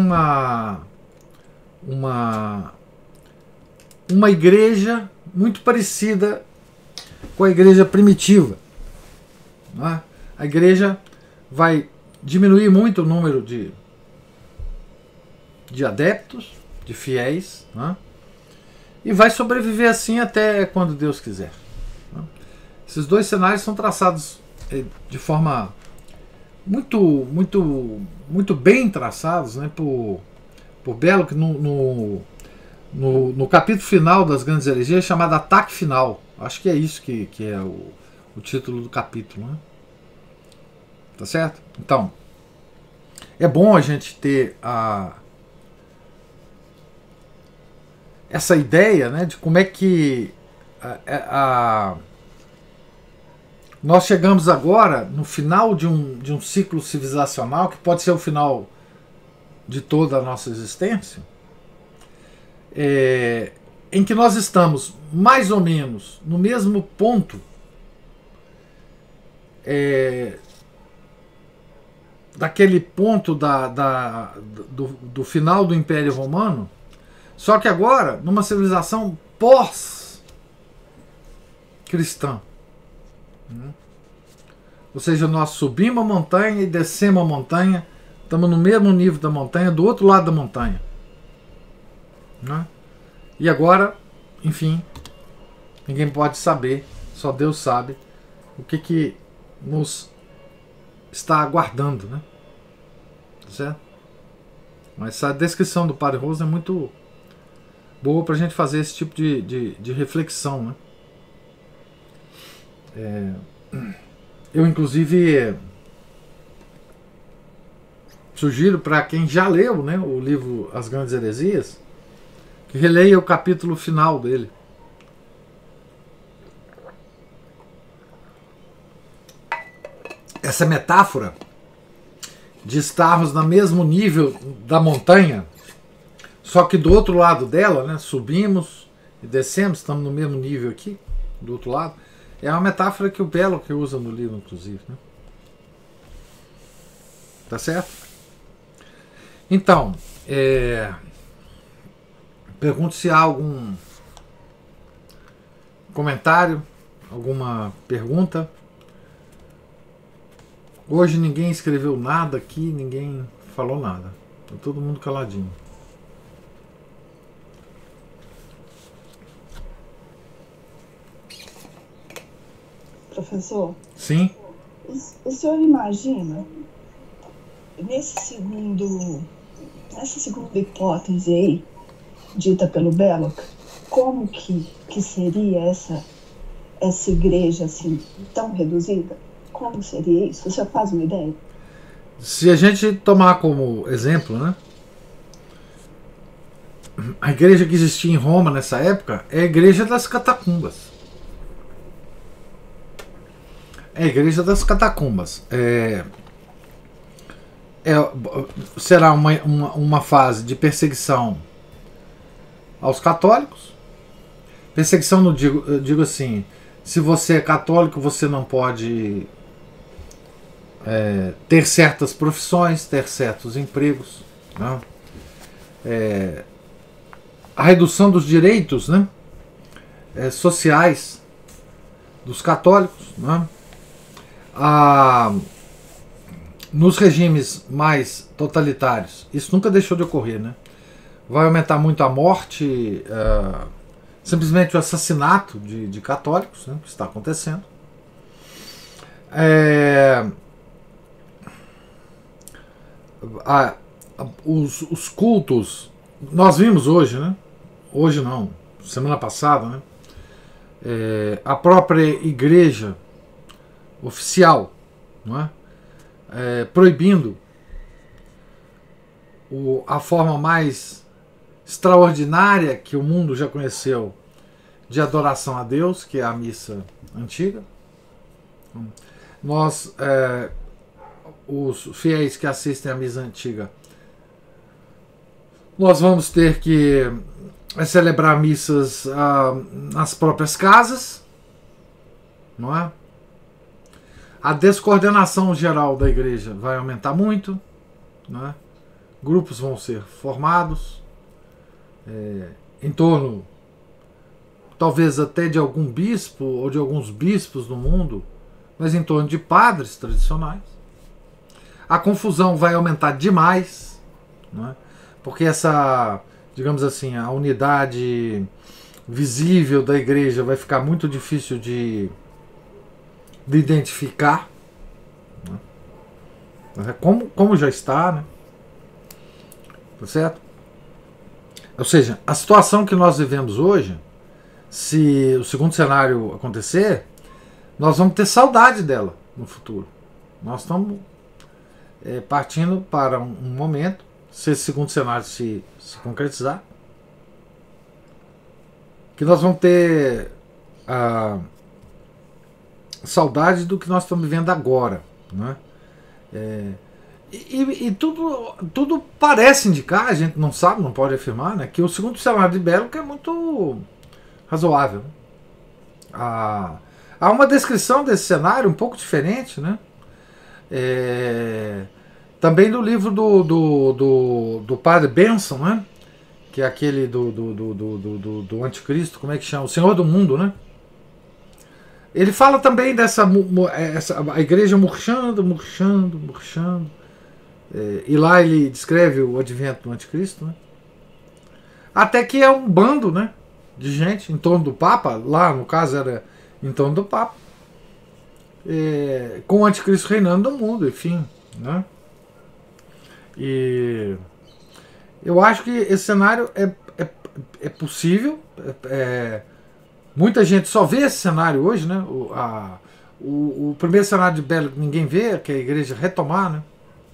uma igreja muito parecida com a igreja primitiva, não é? A igreja vai diminuir muito o número de adeptos, de fiéis, né? E vai sobreviver assim até quando Deus quiser, né? Esses dois cenários são traçados de forma muito bem traçados, né, por Belloc no capítulo final das Grandes Heresias, chamado Ataque Final. Acho que é isso que é o título do capítulo, né? Tá certo? Então, é bom a gente ter essa ideia, né, de como é que nós chegamos agora no final de um ciclo civilizacional, que pode ser o final de toda a nossa existência, em que nós estamos mais ou menos no mesmo ponto daquele ponto do final do Império Romano, só que agora numa civilização pós-cristã. Ou seja, nós subimos a montanha e descemos a montanha, estamos no mesmo nível da montanha, do outro lado da montanha, né? E agora, enfim, ninguém pode saber, só Deus sabe o que nos está aguardando, né? Certo? Mas essa descrição do Padre Rosa é muito boa para a gente fazer esse tipo de reflexão, né? Eu, inclusive, sugiro para quem já leu, né, o livro As Grandes Heresias, que releia o capítulo final dele. Essa metáfora de estarmos no mesmo nível da montanha, só que do outro lado dela, né, subimos e descemos, estamos no mesmo nível aqui, do outro lado, é uma metáfora que o Belloc usa no livro, inclusive, né? Tá certo? Então, pergunto se há algum comentário, alguma pergunta. Hoje ninguém escreveu nada aqui, ninguém falou nada. Tá todo mundo caladinho. Professor? Sim? O senhor imagina, nessa segunda hipótese aí, dita pelo Belloc, como que seria essa igreja assim, tão reduzida? Como seria isso? O senhor faz uma ideia? Se a gente tomar como exemplo, né, a igreja que existia em Roma nessa época é a igreja das catacumbas. É a igreja das catacumbas. Será uma fase de perseguição aos católicos. Perseguição, eu digo assim, se você é católico, você não pode ter certas profissões, ter certos empregos, né? A redução dos direitos, né, sociais dos católicos, né? Nos regimes mais totalitários, isso nunca deixou de ocorrer, né? Vai aumentar muito a morte, simplesmente o assassinato de católicos, né, que está acontecendo. Os cultos, nós vimos hoje, né? Hoje não, semana passada, né? A própria igreja oficial, não é? Proibindo a forma mais extraordinária que o mundo já conheceu de adoração a Deus, que é a missa antiga. os fiéis que assistem à missa antiga, nós vamos ter que celebrar missas nas próprias casas, não é? A descoordenação geral da igreja vai aumentar muito, não é? Grupos vão ser formados em torno, talvez até de algum bispo ou de alguns bispos no mundo, mas em torno de padres tradicionais. A confusão vai aumentar demais, não é? Porque essa, digamos assim, a unidade visível da igreja vai ficar muito difícil de identificar, né? Como já está, né? Tá certo? Ou seja, a situação que nós vivemos hoje, se o segundo cenário acontecer, nós vamos ter saudade dela no futuro. Nós estamos partindo para um momento, se esse segundo cenário se concretizar, que nós vamos ter a saudade do que nós estamos vivendo agora, né? E tudo parece indicar, a gente não sabe, não pode afirmar, né, que o segundo cenário de Belloc é muito razoável. Há uma descrição desse cenário um pouco diferente, né? Também do livro do padre Benson, né? Que é aquele do anticristo, como é que chama? O Senhor do Mundo, né? Ele fala também dessa a igreja murchando. E lá ele descreve o advento do anticristo, né? Até que é um bando, né, de gente em torno do Papa, lá no caso era em torno do Papa, com o anticristo reinando no mundo, enfim, né? E eu acho que esse cenário é possível. Muita gente só vê esse cenário hoje, né? O primeiro cenário de Belloc ninguém vê, que é a igreja retomar, né?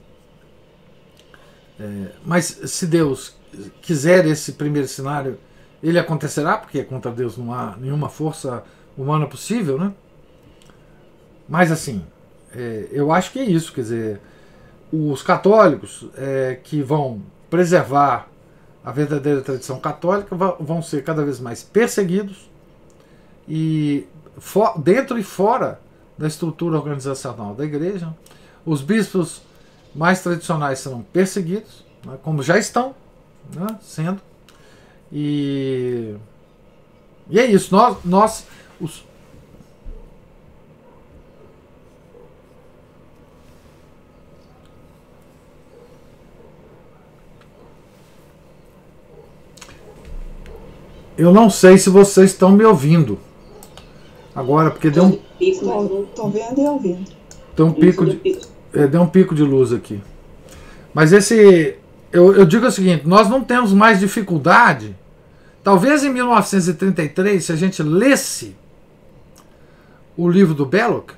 Mas se Deus quiser esse primeiro cenário, ele acontecerá, porque contra Deus não há nenhuma força humana possível, né? Mas assim, eu acho que é isso, quer dizer, os católicos que vão preservar a verdadeira tradição católica vão ser cada vez mais perseguidos, e dentro e fora da estrutura organizacional da igreja. Os bispos mais tradicionais serão perseguidos, né, como já estão, né, sendo. E é isso. Eu não sei se vocês estão me ouvindo agora, porque deu um... Estou vendo e ouvindo. Deu um pico de luz aqui. Mas eu digo o seguinte, nós não temos mais dificuldade. Talvez em 1933, se a gente lesse o livro do Belloc,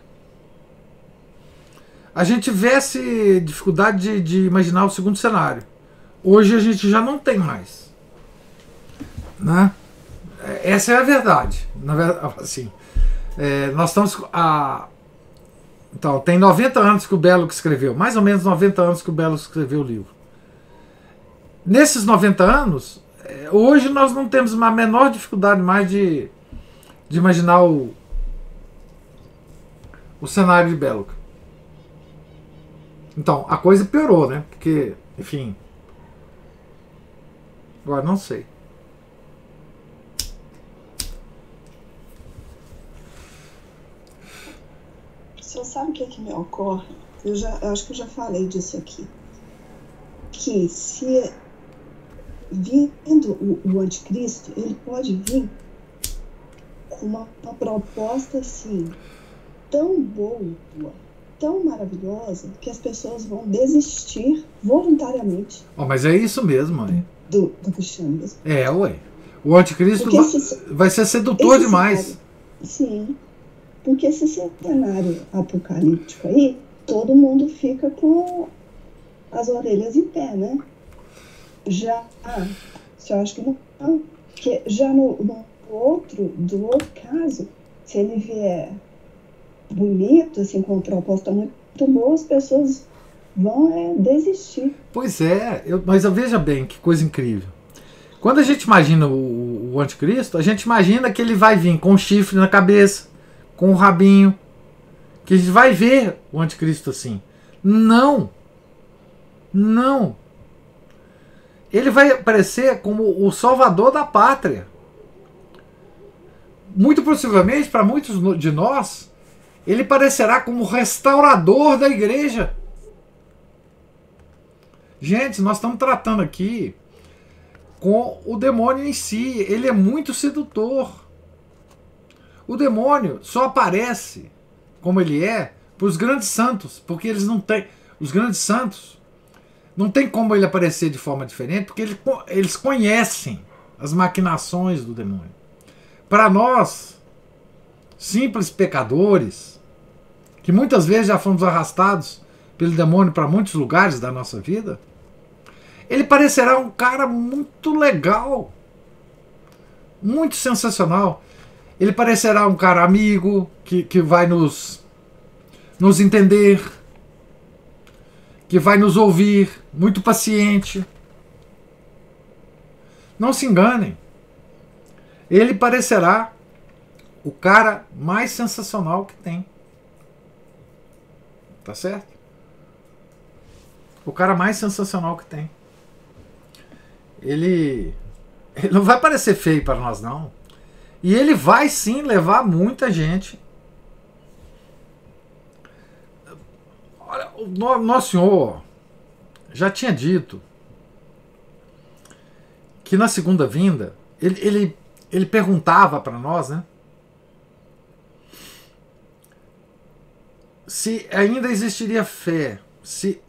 a gente tivesse dificuldade de imaginar o segundo cenário. Hoje a gente já não tem mais, né? Essa é a verdade. Na verdade, assim, nós estamos então, tem 90 anos que o Belloc escreveu, mais ou menos 90 anos que o Belloc escreveu o livro. Nesses 90 anos, hoje nós não temos a menor dificuldade mais de imaginar o cenário de Belloc. Então, a coisa piorou, né? Porque, enfim, agora não sei. Você sabe o que me ocorre? Eu acho que eu já falei disso aqui. Que se vindo o anticristo, ele pode vir com uma proposta assim, tão boa, tão maravilhosa, que as pessoas vão desistir voluntariamente. Mas é isso mesmo, mãe. Do cristianismo. Ué. O anticristo vai ser sedutor demais. Cenário, sim. Porque esse cenário apocalíptico aí, todo mundo fica com as orelhas em pé, né? Já, eu acho que não. Porque já do outro caso, se ele vier bonito, assim, com uma proposta muito boa, as pessoas vão desistir. Pois é, mas veja bem que coisa incrível. Quando a gente imagina o anticristo, a gente imagina que ele vai vir com um chifre na cabeça, com um rabinho, que a gente vai ver o anticristo assim. Não! Não! Ele vai aparecer como o salvador da pátria. Muito possivelmente, para muitos de nós, ele parecerá como o restaurador da igreja. Gente, nós estamos tratando aqui com o demônio em si. Ele é muito sedutor. O demônio só aparece como ele é para os grandes santos, porque eles não têm. Os grandes santos não tem como ele aparecer de forma diferente, porque eles conhecem as maquinações do demônio. Para nós, simples pecadores, que muitas vezes já fomos arrastados pelo demônio para muitos lugares da nossa vida, ele parecerá um cara muito legal, muito sensacional. Ele parecerá um cara amigo, que vai nos entender, que vai nos ouvir, muito paciente. Não se enganem. Ele parecerá o cara mais sensacional que tem. Tá certo? O cara mais sensacional que tem. Ele não vai parecer feio para nós, não. E ele vai sim levar muita gente. Olha, o Nosso Senhor já tinha dito que na segunda vinda ele perguntava para nós, né, se ainda existiria fé, se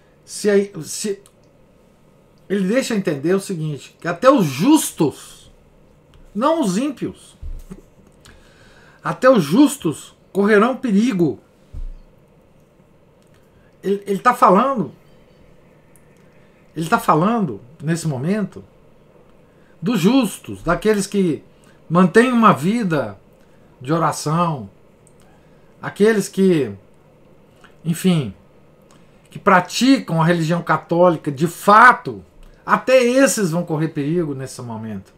ele deixa entender o seguinte, que até os justos, não os ímpios, até os justos correrão perigo. Ele está falando nesse momento dos justos, daqueles que mantêm uma vida de oração, aqueles que, enfim, que praticam a religião católica de fato. Até esses vão correr perigo nesse momento.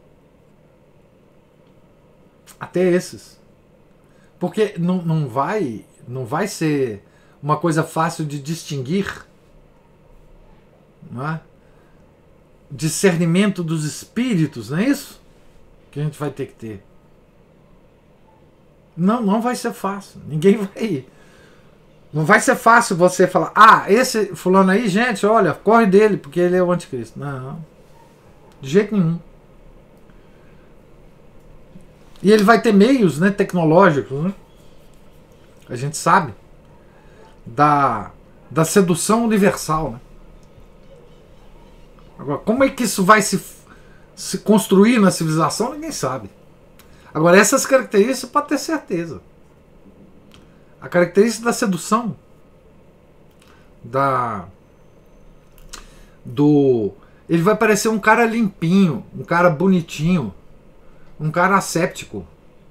Até esses. Porque não vai ser uma coisa fácil de distinguir, não é? Discernimento dos espíritos, não é isso? Que a gente vai ter que ter. Não vai ser fácil. Ninguém vai. Não vai ser fácil você falar, esse fulano aí, gente, olha, corre dele, porque ele é o anticristo. Não. De jeito nenhum. E ele vai ter meios, né, tecnológicos, né? A gente sabe da sedução universal, né? Agora, como é que isso vai se construir na civilização, ninguém sabe. Agora, essas características pode ter certeza. A característica da sedução, ele vai parecer um cara limpinho, um cara bonitinho, um cara asséptico,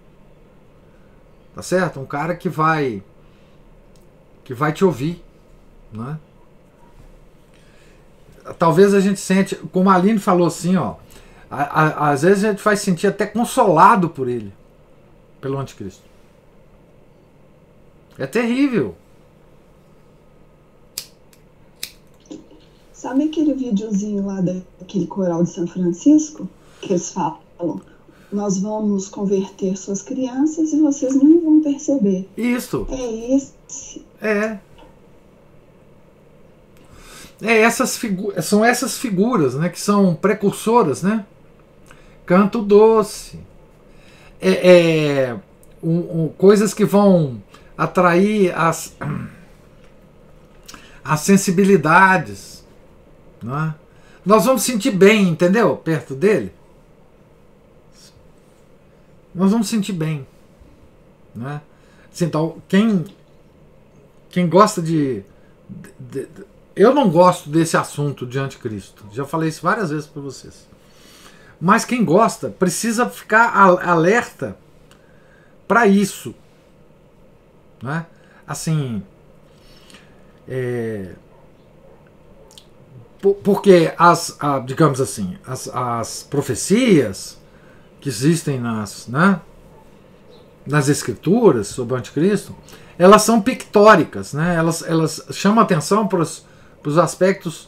tá certo? Um cara que vai te ouvir, né? Talvez a gente sente, como a Aline falou assim, ó, às vezes a gente vai sentir até consolado por ele, pelo anticristo. É terrível. Sabe aquele videozinho lá daquele coral de São Francisco? Que eles falam, nós vamos converter suas crianças e vocês não vão perceber. Isso. É esse. São essas figuras, né, que são precursoras, né? Canto doce. Coisas que vão atrair as sensibilidades, não é? Nós vamos sentir bem, entendeu? Perto dele. Nós vamos sentir bem, não é? Assim, então, quem gosta eu não gosto desse assunto de anticristo. Já falei isso várias vezes para vocês. Mas quem gosta precisa ficar alerta para isso. Né? Assim, Porque digamos assim, as profecias que existem nas escrituras sobre o anticristo, elas são pictóricas, né? Elas chamam atenção para os aspectos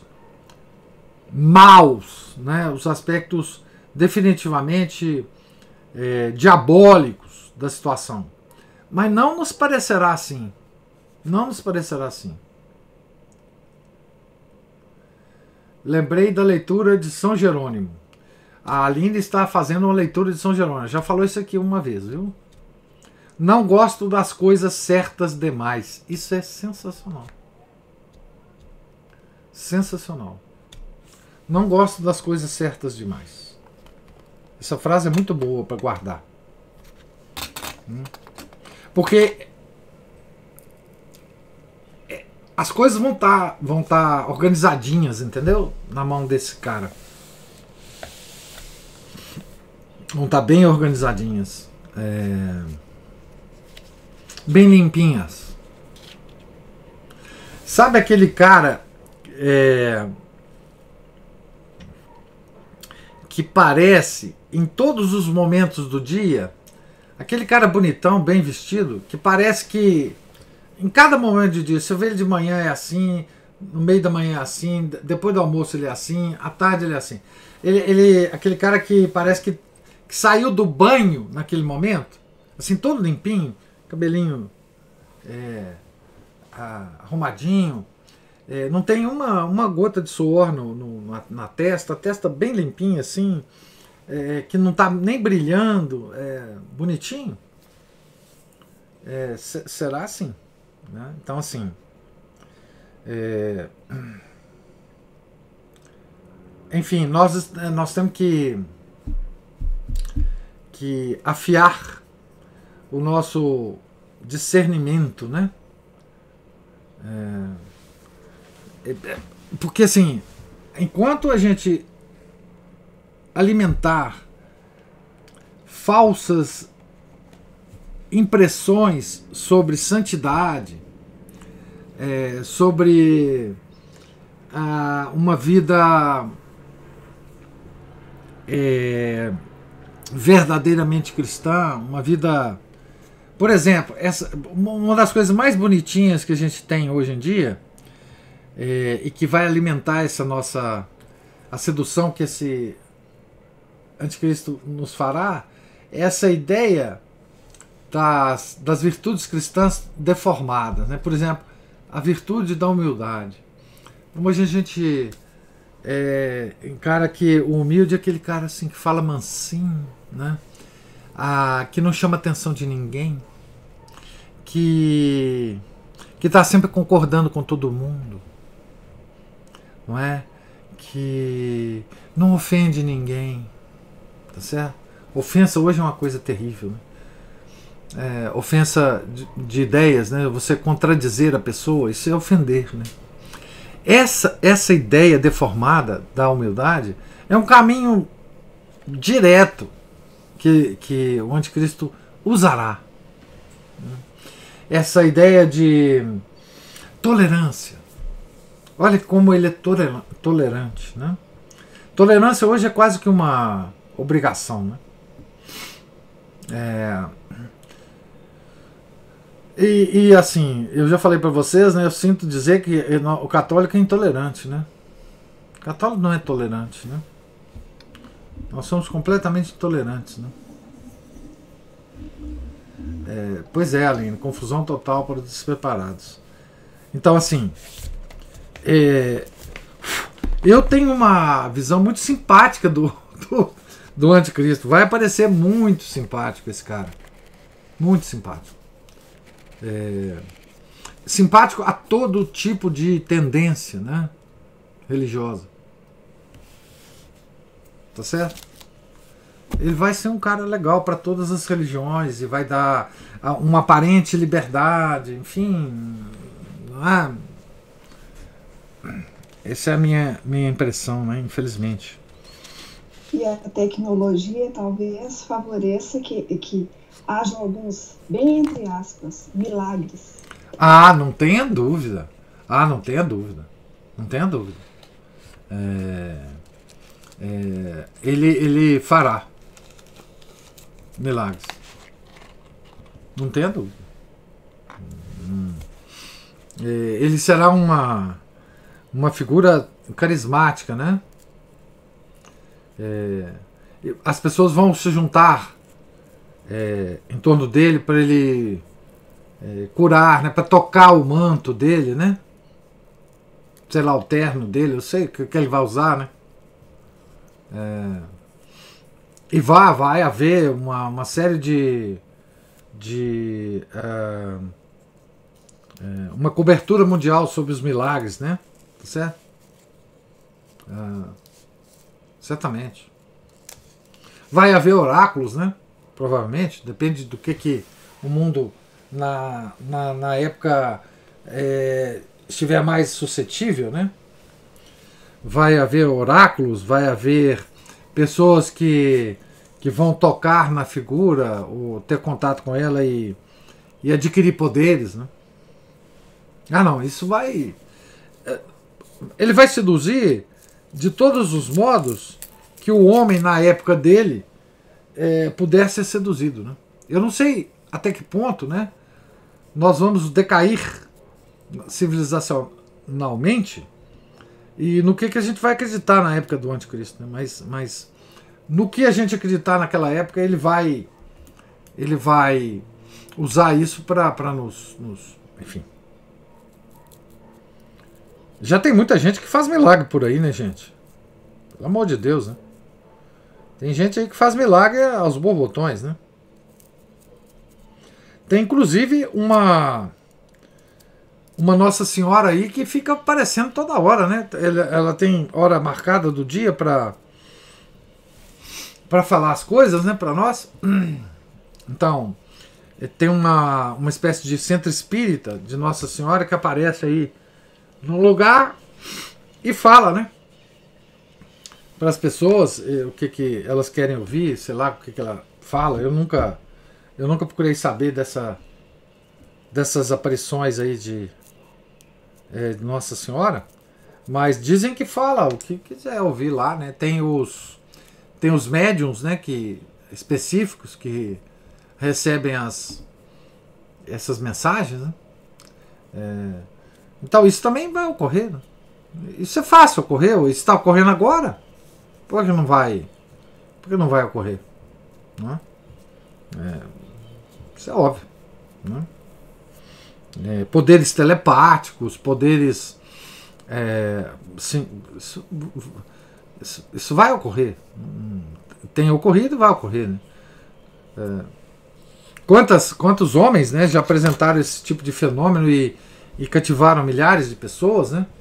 maus, né? Os aspectos definitivamente diabólicos da situação. Mas não nos parecerá assim. Não nos parecerá assim. Lembrei da leitura de São Jerônimo. A Aline está fazendo uma leitura de São Jerônimo. Já falou isso aqui uma vez, viu? Não gosto das coisas certas demais. Isso é sensacional. Sensacional. Não gosto das coisas certas demais. Essa frase é muito boa para guardar. Porque as coisas vão tá organizadinhas, entendeu? Na mão desse cara. Vão estar bem organizadinhas. Bem limpinhas. Sabe aquele cara que parece, em todos os momentos do dia, aquele cara bonitão, bem vestido, que parece que em cada momento do dia, se eu ver ele de manhã é assim, no meio da manhã é assim, depois do almoço ele é assim, à tarde ele é assim. Aquele cara que parece que saiu do banho naquele momento, assim, todo limpinho, cabelinho arrumadinho, não tem uma gota de suor na testa, a testa bem limpinha, assim, que não está nem brilhando, bonitinho. Será assim? Né? Então, assim, enfim, nós temos que afiar o nosso discernimento, né? Porque, assim, enquanto a gente alimentar falsas impressões sobre santidade, sobre uma vida verdadeiramente cristã, uma vida... Por exemplo, uma das coisas mais bonitinhas que a gente tem hoje em dia, e que vai alimentar a sedução que esse anticristo nos fará, é essa ideia das virtudes cristãs deformadas, né? Por exemplo, a virtude da humildade. Hoje a gente encara que o humilde é aquele cara assim, que fala mansinho, né? Que não chama atenção de ninguém, que está sempre concordando com todo mundo, não é? Que não ofende ninguém, tá certo? Ofensa hoje é uma coisa terrível, né? Ofensa de ideias, né? Você contradizer a pessoa, isso é ofender, né? Essa ideia deformada da humildade é um caminho direto que o anticristo usará. Essa ideia de tolerância. Olha como ele é tolerante, né? Tolerância hoje é quase que uma obrigação, né? E assim, eu já falei para vocês, né? Eu sinto dizer que o católico é intolerante, né? O católico não é tolerante, né? Nós somos completamente intolerantes, né? Pois é, Aline, confusão total para os despreparados. Então, assim, eu tenho uma visão muito simpática do anticristo. Vai aparecer muito simpático esse cara. Muito simpático. Simpático a todo tipo de tendência, né, religiosa. Tá certo? Ele vai ser um cara legal para todas as religiões e vai dar uma aparente liberdade, enfim. Essa é a minha impressão, né, infelizmente. E a tecnologia talvez favoreça que hajam alguns, bem entre aspas, milagres. Não tenha dúvida. Não tenha dúvida. Não tenha dúvida. ele fará milagres. Não tenha dúvida. Ele será uma figura carismática, né? As pessoas vão se juntar em torno dele para ele curar, né? Para tocar o manto dele, né? Sei lá, o terno dele, eu sei que ele vai usar, né? E vai haver uma série de uma cobertura mundial sobre os milagres, né? Tá certo? Certamente. Vai haver oráculos, né? Provavelmente, depende do que o mundo na época estiver mais suscetível, né? Vai haver oráculos, vai haver pessoas que vão tocar na figura, ou ter contato com ela e adquirir poderes, né? Não, isso vai... Ele vai seduzir de todos os modos que o homem, na época dele, pudesse ser seduzido, né? Eu não sei até que ponto, né, nós vamos decair civilizacionalmente e no que a gente vai acreditar na época do anticristo, né? Mas no que a gente acreditar naquela época, ele vai usar isso para nos... Enfim. Já tem muita gente que faz milagre por aí, né, gente? Pelo amor de Deus, né? Tem gente aí que faz milagre aos borbotões, né? Tem inclusive uma Nossa Senhora aí que fica aparecendo toda hora, né? Ela tem hora marcada do dia para falar as coisas, né, para nós. Então, tem uma espécie de centro espírita de Nossa Senhora que aparece aí num lugar e fala, né, para as pessoas o que elas querem ouvir, sei lá o que ela fala. Eu nunca procurei saber dessas aparições aí de Nossa Senhora, mas dizem que fala o que quiser ouvir lá, né? Tem os médiums, né, específicos que recebem essas mensagens, né? Então isso também vai ocorrer, né? Isso é fácil ocorrer, isso está ocorrendo agora. Por que não vai ocorrer? Não é? Isso é óbvio, né? Poderes telepáticos, poderes... sim, isso vai ocorrer. Tem ocorrido e vai ocorrer, né? Quantos homens, né, já apresentaram esse tipo de fenômeno e cativaram milhares de pessoas, né?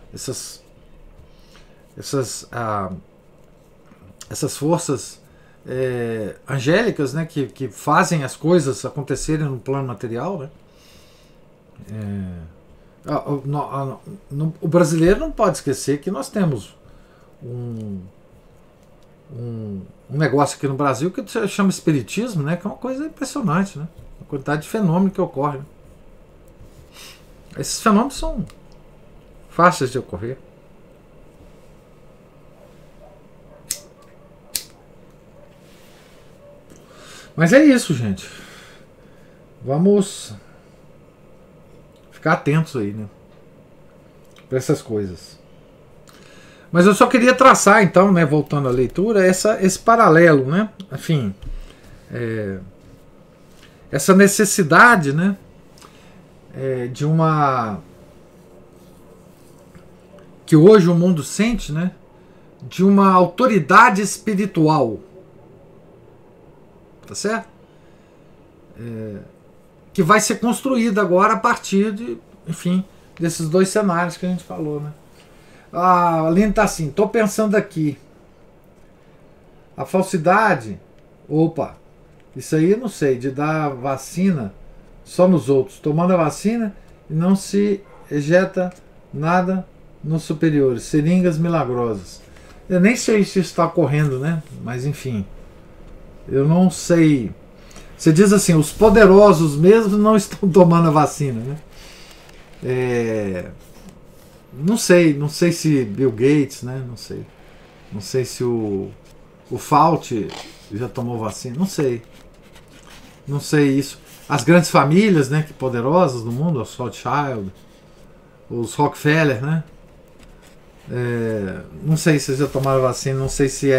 Essas forças angélicas, né, que fazem as coisas acontecerem no plano material, né? O brasileiro não pode esquecer que nós temos um negócio aqui no Brasil que se chama espiritismo, né, que é uma coisa impressionante, né? A quantidade de fenômenos que ocorre, né? Esses fenômenos são fáceis de ocorrer. Mas é isso, gente. Vamos ficar atentos aí, né, para essas coisas. Mas eu só queria traçar, então, né, voltando à leitura, esse paralelo, né? Enfim, essa necessidade, né, de que hoje o mundo sente, né, de uma autoridade espiritual, tá certo? Que vai ser construída agora a partir de, enfim, desses dois cenários que a gente falou, né? A Aline tá assim, tô pensando aqui, a falsidade, opa, isso aí eu não sei, de dar vacina só nos outros, tomando a vacina e não se ejeta nada nos superiores, seringas milagrosas. Eu nem sei se isso está ocorrendo, né? Mas enfim, eu não sei. Você diz assim, os poderosos mesmo não estão tomando a vacina, né? Não sei se Bill Gates, né? Não sei se o Fauci já tomou vacina, não sei isso. As grandes famílias, né, que poderosas do mundo, os Rothschild, os Rockefeller, né? Não sei se já tomaram vacina, não sei se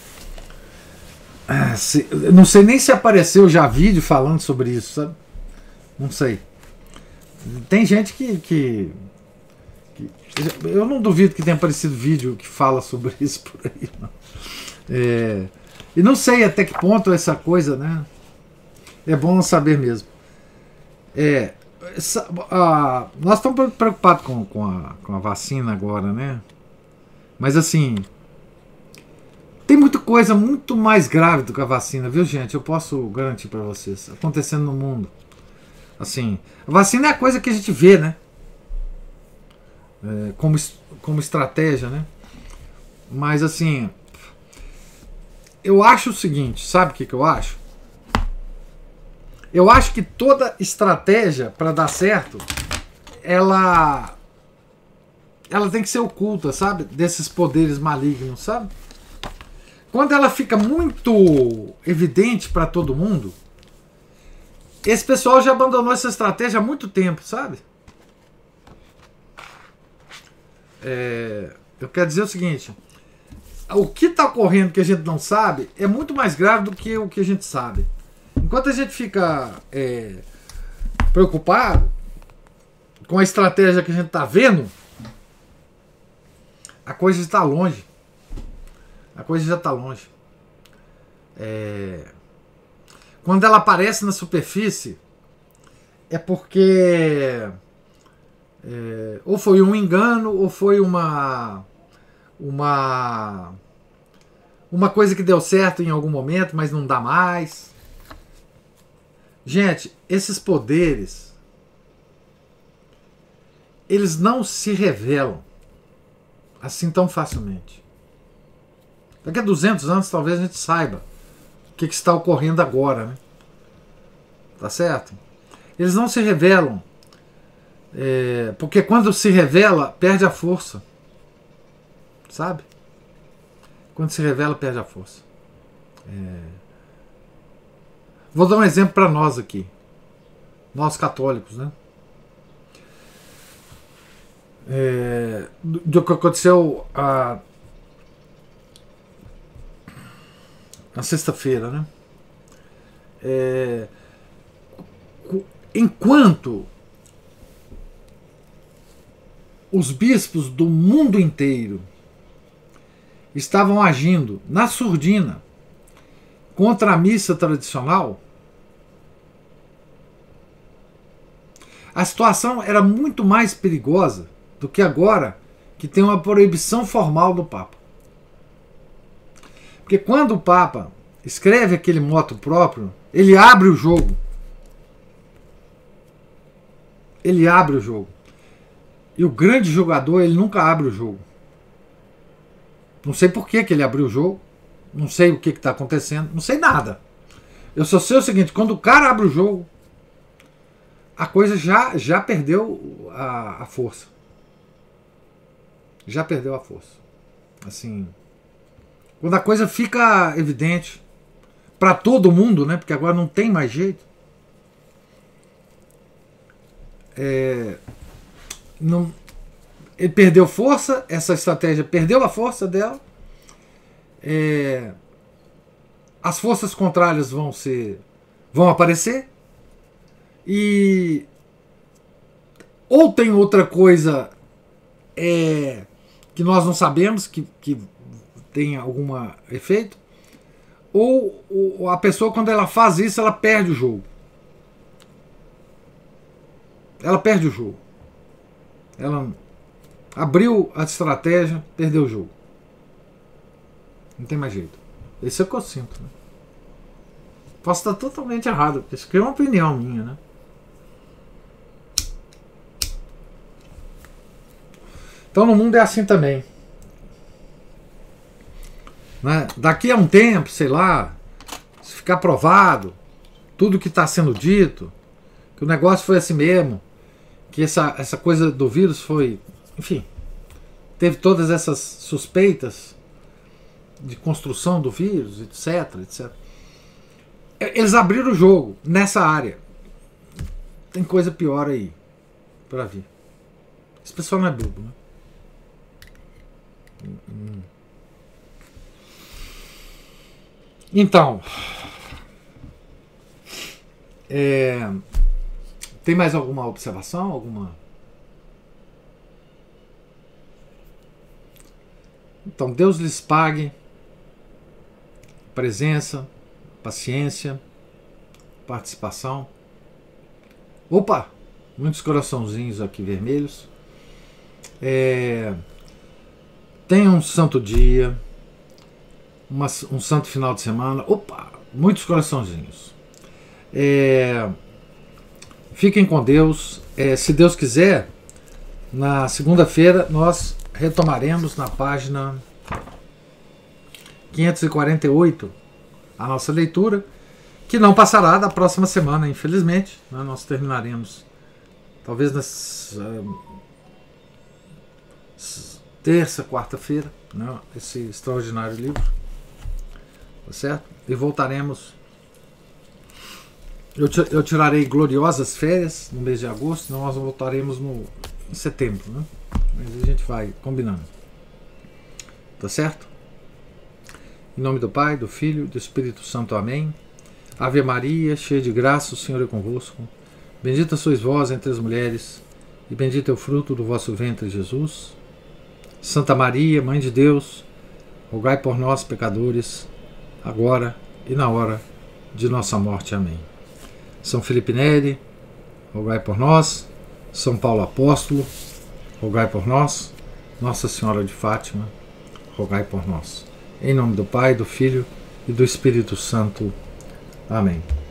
não sei nem se apareceu já vídeo falando sobre isso, sabe? Não sei. Tem gente que eu não duvido que tenha aparecido vídeo que fala sobre isso por aí, não. E não sei até que ponto essa coisa, né? É bom saber mesmo. Nós estamos preocupados com a vacina agora, né? Mas assim, tem muita coisa muito mais grave do que a vacina, viu, gente? Eu posso garantir para vocês, acontecendo no mundo. Assim, a vacina é a coisa que a gente vê, né? Como estratégia, né? Mas assim, eu acho o seguinte, sabe o que eu acho? Eu acho que toda estratégia para dar certo, ela tem que ser oculta, sabe? Desses poderes malignos, sabe? Quando ela fica muito evidente para todo mundo, esse pessoal já abandonou essa estratégia há muito tempo, sabe? Eu quero dizer o seguinte: o que está ocorrendo que a gente não sabe é muito mais grave do que o que a gente sabe. Enquanto a gente fica preocupado com a estratégia que a gente está vendo, a coisa está longe. A coisa já está longe. Quando ela aparece na superfície, é porque ou foi um engano, ou foi uma coisa que deu certo em algum momento, mas não dá mais. Gente, esses poderes, eles não se revelam assim tão facilmente. Daqui a 200 anos talvez a gente saiba o que está ocorrendo agora, né? Tá certo? Eles não se revelam, porque quando se revela, perde a força. Sabe? Quando se revela, perde a força. Vou dar um exemplo para nós aqui. Nós católicos, né? Do que aconteceu na sexta-feira, né? Enquanto os bispos do mundo inteiro estavam agindo na surdina contra a missa tradicional, a situação era muito mais perigosa do que agora, que tem uma proibição formal do Papa. Porque quando o Papa escreve aquele moto próprio, ele abre o jogo. Ele abre o jogo. E o grande jogador, ele nunca abre o jogo. Não sei por que ele abriu o jogo. Não sei o que está acontecendo. Não sei nada. Eu só sei o seguinte: quando o cara abre o jogo, a coisa já perdeu a força. Já perdeu a força. Assim, quando a coisa fica evidente para todo mundo, né? Porque agora não tem mais jeito. Não, ele perdeu força, essa estratégia perdeu a força dela. As forças contrárias vão aparecer. E ou tem outra coisa que nós não sabemos que tem algum efeito, ou a pessoa, quando ela faz isso, ela perde o jogo. Ela perde o jogo. Ela abriu a estratégia, perdeu o jogo. Não tem mais jeito. Esse é o que eu sinto, né? Posso estar totalmente errado, porque isso aqui é uma opinião minha, né? Então no mundo é assim também, né? Daqui a um tempo, sei lá, se ficar provado tudo que está sendo dito, que o negócio foi assim mesmo, que essa coisa do vírus foi, enfim, teve todas essas suspeitas de construção do vírus, etc, etc. Eles abriram o jogo nessa área. Tem coisa pior aí para vir. Esse pessoal não é bobo, né? Então, tem mais alguma observação? Alguma? Então, Deus lhes pague presença, paciência, participação. Opa! Muitos coraçãozinhos aqui vermelhos. Tenha um santo dia, um santo final de semana. Opa! Muitos coraçãozinhos. Fiquem com Deus. Se Deus quiser, na segunda-feira nós retomaremos na página 548 a nossa leitura, que não passará da próxima semana, infelizmente. Né? Nós terminaremos talvez na terça, quarta-feira, né? Esse extraordinário livro, tá certo? E voltaremos. Eu tirarei gloriosas férias no mês de agosto, nós voltaremos em setembro, né? Mas a gente vai combinando, tá certo? Em nome do Pai, do Filho e do Espírito Santo. Amém. Ave Maria, cheia de graça, o Senhor é convosco. Bendita sois vós entre as mulheres, e bendito é o fruto do vosso ventre, Jesus. Santa Maria, Mãe de Deus, rogai por nós, pecadores, agora e na hora de nossa morte. Amém. São Felipe Neri, rogai por nós. São Paulo Apóstolo, rogai por nós. Nossa Senhora de Fátima, rogai por nós. Em nome do Pai, do Filho e do Espírito Santo. Amém.